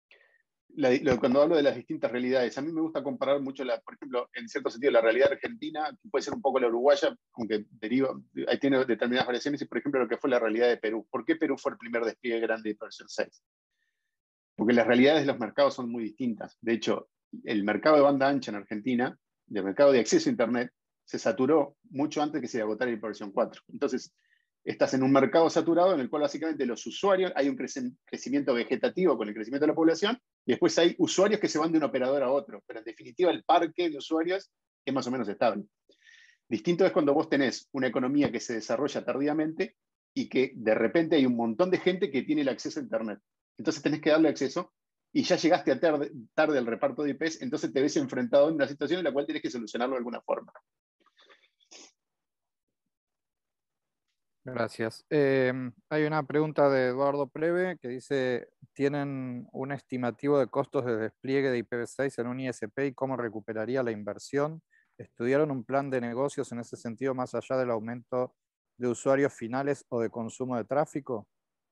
la, lo, cuando hablo de las distintas realidades. A mí me gusta comparar mucho, la, por ejemplo, en cierto sentido, la realidad argentina, que puede ser un poco la uruguaya, aunque deriva, ahí tiene determinadas variaciones, y por ejemplo lo que fue la realidad de Perú. ¿Por qué Perú fue el primer despliegue grande de versión seis? Porque las realidades de los mercados son muy distintas. De hecho, el mercado de banda ancha en Argentina, el mercado de acceso a Internet, se saturó mucho antes que se agotara la versión cuatro. Entonces, estás en un mercado saturado en el cual básicamente los usuarios, hay un crecimiento vegetativo con el crecimiento de la población, y después hay usuarios que se van de un operador a otro, pero en definitiva el parque de usuarios es más o menos estable. Distinto es cuando vos tenés una economía que se desarrolla tardíamente y que de repente hay un montón de gente que tiene el acceso a Internet. Entonces tenés que darle acceso y ya llegaste a tarde, tarde al reparto de I Pes, entonces te ves enfrentado en una situación en la cual tenés que solucionarlo de alguna forma. Gracias. Eh, hay una pregunta de Eduardo Preve que dice, ¿tienen un estimativo de costos de despliegue de I P v seis en un I S P y cómo recuperaría la inversión? ¿Estudiaron un plan de negocios en ese sentido más allá del aumento de usuarios finales o de consumo de tráfico?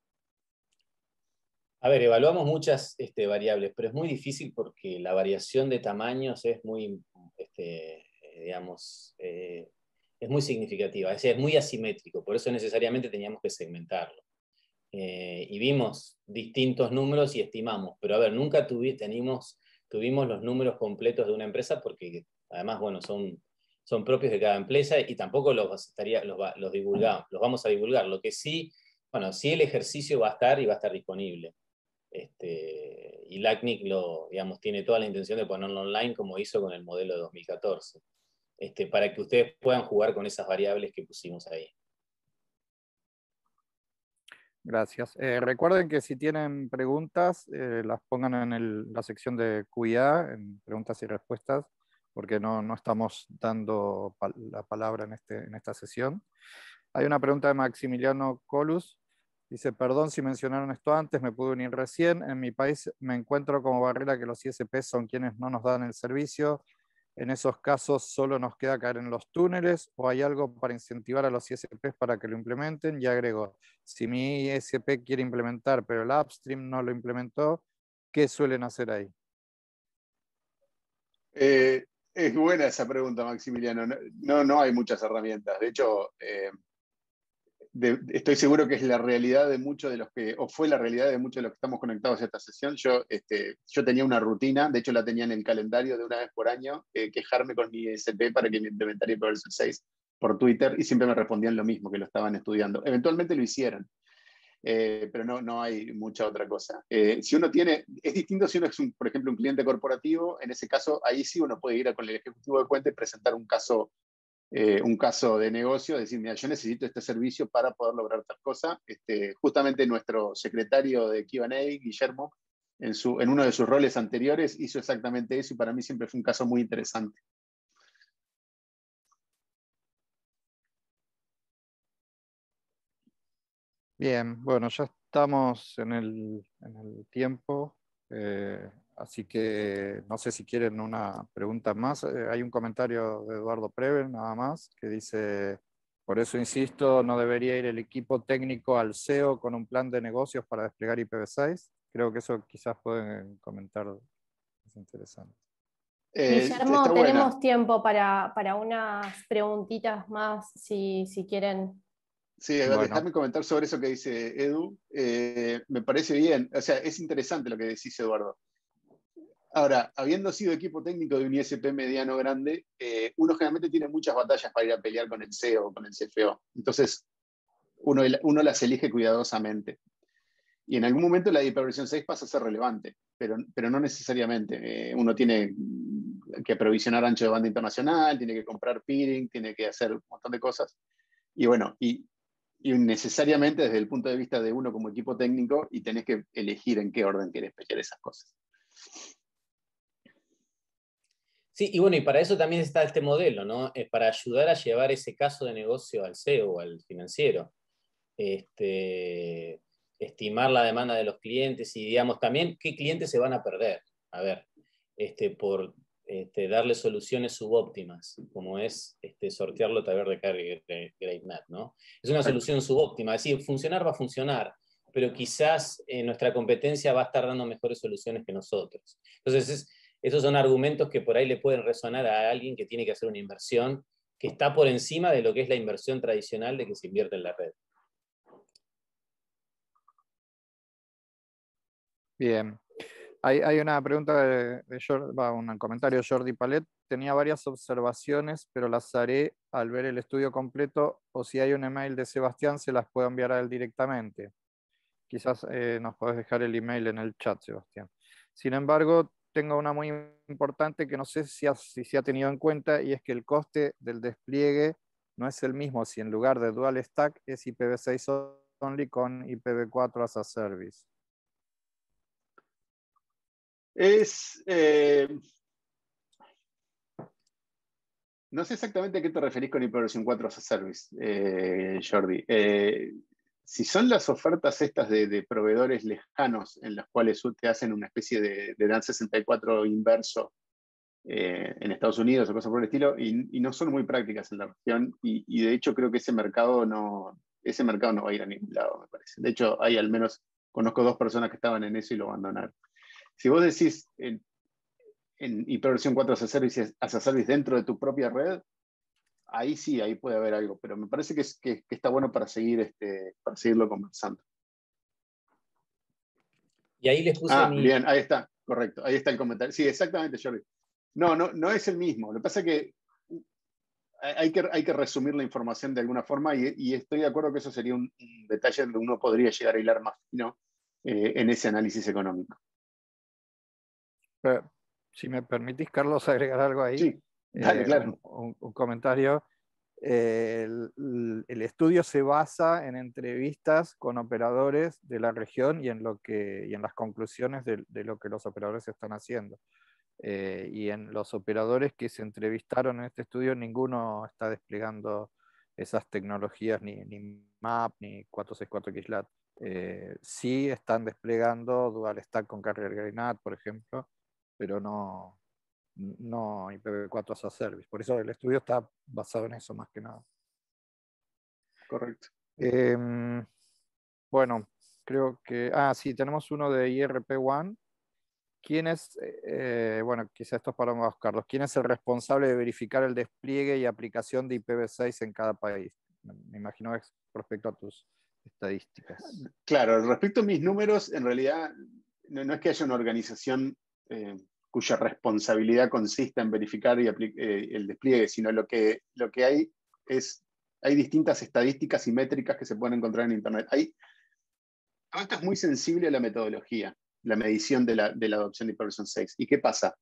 A ver, evaluamos muchas este, variables, pero es muy difícil porque la variación de tamaños es muy, este, digamos, eh, es muy significativa, es, es muy asimétrico, por eso necesariamente teníamos que segmentarlo. Eh, y vimos distintos números y estimamos, pero a ver, nunca tuvi, tenimos, tuvimos los números completos de una empresa porque además, bueno, son, son propios de cada empresa y tampoco los, estaría, los, los divulgamos, los vamos a divulgar. Lo que sí, bueno, sí el ejercicio va a estar y va a estar disponible. Este, y LACNIC lo, digamos, tiene toda la intención de ponerlo online como hizo con el modelo de dos mil catorce, este, para que ustedes puedan jugar con esas variables que pusimos ahí. Gracias. Eh, recuerden que si tienen preguntas, eh, las pongan en el, la sección de Q y A, en preguntas y respuestas, porque no, no estamos dando pal la palabra en, este, en esta sesión. Hay una pregunta de Maximiliano Colus. Dice, perdón si mencionaron esto antes, me pude unir recién. En mi país me encuentro como barrera que los I S Ps son quienes no nos dan el servicio. En esos casos solo nos queda caer en los túneles, o hay algo para incentivar a los I S Ps para que lo implementen. Y agregó, si mi I S P quiere implementar, pero el upstream no lo implementó, ¿qué suelen hacer ahí? Eh, Es buena esa pregunta, Maximiliano. No, no, no hay muchas herramientas. De hecho, eh, de, estoy seguro que es la realidad de muchos de los que, o fue la realidad de muchos de los que estamos conectados a esta sesión. Yo, este, yo tenía una rutina, de hecho la tenía en el calendario de una vez por año, eh, quejarme con mi I S P para que me implementara I P v seis por Twitter, y siempre me respondían lo mismo, que lo estaban estudiando. Eventualmente lo hicieron. Eh, pero no, no hay mucha otra cosa. Eh, si uno tiene, es distinto si uno es, un, por ejemplo, un cliente corporativo, en ese caso, ahí sí uno puede ir con el ejecutivo de cuenta y presentar un caso, eh, un caso de negocio, decir, mira, yo necesito este servicio para poder lograr tal cosa. Este, justamente nuestro secretario de Q and A, Guillermo, en, su, en uno de sus roles anteriores, hizo exactamente eso y para mí siempre fue un caso muy interesante. Bien, bueno, ya estamos en el, en el tiempo, eh, así que no sé si quieren una pregunta más. Eh, hay un comentario de Eduardo Prevel, nada más, que dice, por eso insisto, no debería ir el equipo técnico al S E O con un plan de negocios para desplegar I P v seis. Creo que eso quizás pueden comentar, es interesante. Eh, Guillermo, está tenemos buena. tiempo para, para unas preguntitas más, si, si quieren. Sí, a ver, Bueno. déjame comentar sobre eso que dice Edu. Eh, me parece bien, o sea, es interesante lo que decís, Eduardo. Ahora, habiendo sido equipo técnico de un I S P mediano grande, eh, uno generalmente tiene muchas batallas para ir a pelear con el C E O o con el C F O. Entonces, uno, uno las elige cuidadosamente. Y en algún momento la I P v seis pasa a ser relevante, pero, pero no necesariamente. Eh, uno tiene que aprovisionar ancho de banda internacional, tiene que comprar peering, tiene que hacer un montón de cosas. Y bueno, y, y necesariamente desde el punto de vista de uno como equipo técnico, y tenés que elegir en qué orden querés pelear esas cosas. Sí, y bueno, y para eso también está este modelo, ¿no? Eh, para ayudar a llevar ese caso de negocio al C E O o al financiero. Este, estimar la demanda de los clientes y, digamos, también qué clientes se van a perder. A ver, este, por este, darle soluciones subóptimas, como es este, sortearlo a través de Carrier GradeNet, ¿no? Es una solución subóptima, es decir, funcionar va a funcionar, pero quizás eh, nuestra competencia va a estar dando mejores soluciones que nosotros. Entonces, es, esos son argumentos que por ahí le pueden resonar a alguien que tiene que hacer una inversión que está por encima de lo que es la inversión tradicional de que se invierte en la red. Bien. Hay, hay una pregunta de, de Jordi, va, un comentario de Jordi Palet. Tenía varias observaciones, pero las haré al ver el estudio completo, o si hay un email de Sebastián, se las puedo enviar a él directamente. Quizás eh, nos podés dejar el email en el chat, Sebastián. Sin embargo, tengo una muy importante que no sé si, ha, si se ha tenido en cuenta, y es que el coste del despliegue no es el mismo si en lugar de Dual Stack es I P v seis only con I P v cuatro as a service. Es, eh, no sé exactamente a qué te referís con I P v cuatro as a service, eh, Jordi. Eh, si son las ofertas estas de, de proveedores lejanos en las cuales te hacen una especie de, de D A N sesenta y cuatro inverso eh, en Estados Unidos o cosas por el estilo, y, y no son muy prácticas en la región, y, y de hecho creo que ese mercado no, ese mercado no va a ir a ningún lado, me parece. De hecho, hay al menos, conozco dos personas que estaban en eso y lo abandonaron. Si vos decís en, en I P v cuatro as a service, as a service dentro de tu propia red, ahí sí, ahí puede haber algo, pero me parece que, es, que, que está bueno para, seguir, este, para seguirlo conversando. Y ahí les puse Ah, mi... bien, ahí está, correcto, ahí está el comentario. Sí, exactamente, Jordi. No, no, no es el mismo. Lo que pasa es que hay que, hay que resumir la información de alguna forma, y, y estoy de acuerdo que eso sería un, un detalle donde uno podría llegar a hilar más fino eh, en ese análisis económico. Pero, si me permitís, Carlos, agregar algo ahí, Sí, dale, eh, claro. un, un, un comentario. Eh, el, el estudio se basa en entrevistas con operadores de la región y en, lo que, y en las conclusiones de, de lo que los operadores están haciendo. Eh, y en los operadores que se entrevistaron en este estudio, ninguno está desplegando esas tecnologías, ni, ni M A P, ni cuatro seis cuatro X LAT. Eh, sí están desplegando Dual Stack con Carrier GradeNet, por ejemplo, pero no, no I P v cuatro as a service. Por eso el estudio está basado en eso más que nada. Correcto. Eh, bueno, creo que... Ah, sí, tenemos uno de I R P One ¿quién es, eh, bueno, quizá esto es para vos, Carlos, quién es el responsable de verificar el despliegue y aplicación de I P v seis en cada país? Me imagino que es respecto a tus estadísticas. Claro, respecto a mis números, en realidad no, no es que haya una organización eh, cuya responsabilidad consista en verificar y eh, el despliegue, sino lo que, lo que hay es, hay distintas estadísticas y métricas que se pueden encontrar en Internet. Hay, todo esto es muy sensible a la metodología, la medición de la, de la adopción de I P v seis. ¿Y qué pasa?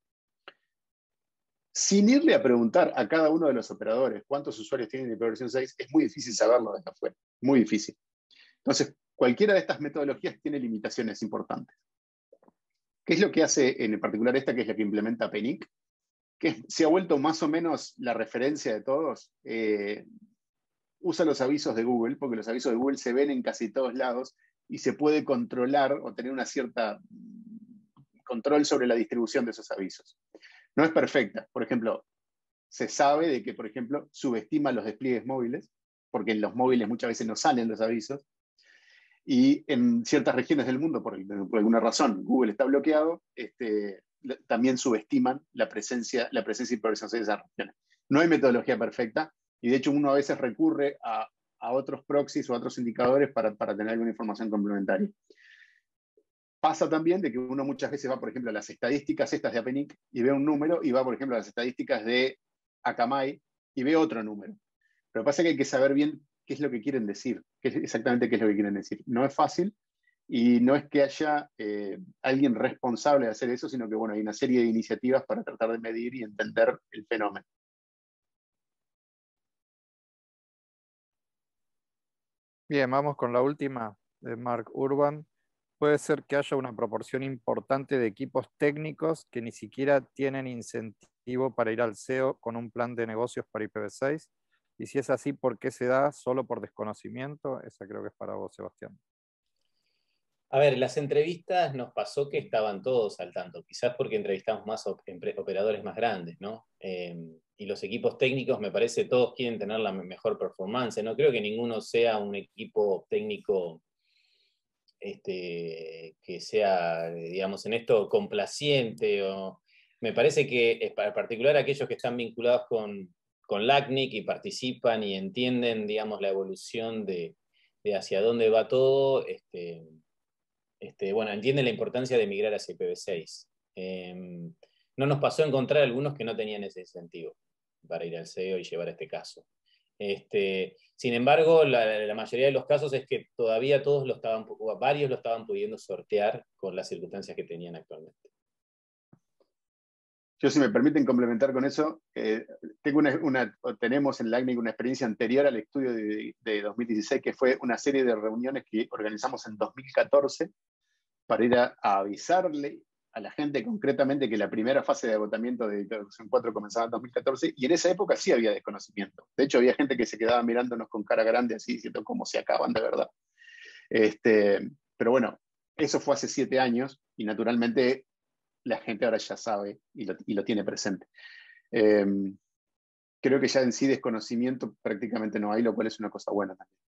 Sin irle a preguntar a cada uno de los operadores cuántos usuarios tienen I P v seis, es muy difícil saberlo desde afuera, muy difícil. Entonces, cualquiera de estas metodologías tiene limitaciones importantes. ¿Qué es lo que hace en particular esta, que es la que implementa P N I C? Que se ha vuelto más o menos la referencia de todos. Eh, usa los avisos de Google, porque los avisos de Google se ven en casi todos lados y se puede controlar o tener una cierta control sobre la distribución de esos avisos. No es perfecta. Por ejemplo, se sabe de que, por ejemplo, subestima los despliegues móviles, porque en los móviles muchas veces no salen los avisos. Y en ciertas regiones del mundo, por, por alguna razón, Google está bloqueado, este, también subestiman la presencia, la presencia y progresión de esas regiones. No hay metodología perfecta, y de hecho uno a veces recurre a, a otros proxies o a otros indicadores para, para tener alguna información complementaria. Pasa también de que uno muchas veces va, por ejemplo, a las estadísticas estas de A P N I C y ve un número, y va, por ejemplo, a las estadísticas de Akamai y ve otro número. Pero pasa que hay que saber bien qué es lo que quieren decir, qué es exactamente qué es lo que quieren decir. No es fácil, y no es que haya eh, alguien responsable de hacer eso, sino que bueno, hay una serie de iniciativas para tratar de medir y entender el fenómeno. Bien, vamos con la última de Mark Urban. Puede ser que haya una proporción importante de equipos técnicos que ni siquiera tienen incentivo para ir al S E O con un plan de negocios para I P v seis. Y si es así, ¿por qué se da? ¿Solo por desconocimiento? Esa creo que es para vos, Sebastián. A ver, las entrevistas nos pasó que estaban todos al tanto, quizás porque entrevistamos más operadores más grandes, ¿no? Eh, y los equipos técnicos, me parece, todos quieren tener la mejor performance. No creo que ninguno sea un equipo técnico este, que sea, digamos, en esto complaciente. O, me parece que, en particular, aquellos que están vinculados con, con LACNIC y participan y entienden, digamos, la evolución de, de hacia dónde va todo, este, Este, bueno, entienden la importancia de migrar hacia I P v seis. Eh, no nos pasó a encontrar algunos que no tenían ese incentivo para ir al S E O y llevar este caso. Este, sin embargo, la, la mayoría de los casos es que todavía todos lo estaban, varios lo estaban pudiendo sortear con las circunstancias que tenían actualmente. Yo, si me permiten complementar con eso, eh, tengo una, una, tenemos en LACNIC una experiencia anterior al estudio de, de dos mil dieciséis, que fue una serie de reuniones que organizamos en dos mil catorce para ir a, a avisarle a la gente concretamente que la primera fase de agotamiento de versión cuatro comenzaba en dos mil catorce, y en esa época sí había desconocimiento. De hecho, había gente que se quedaba mirándonos con cara grande así, diciendo cómo se acaban de verdad. Este, pero bueno, eso fue hace siete años, y naturalmente la gente ahora ya sabe y lo, y lo tiene presente. Eh, creo que ya en sí desconocimiento prácticamente no hay, lo cual es una cosa buena también.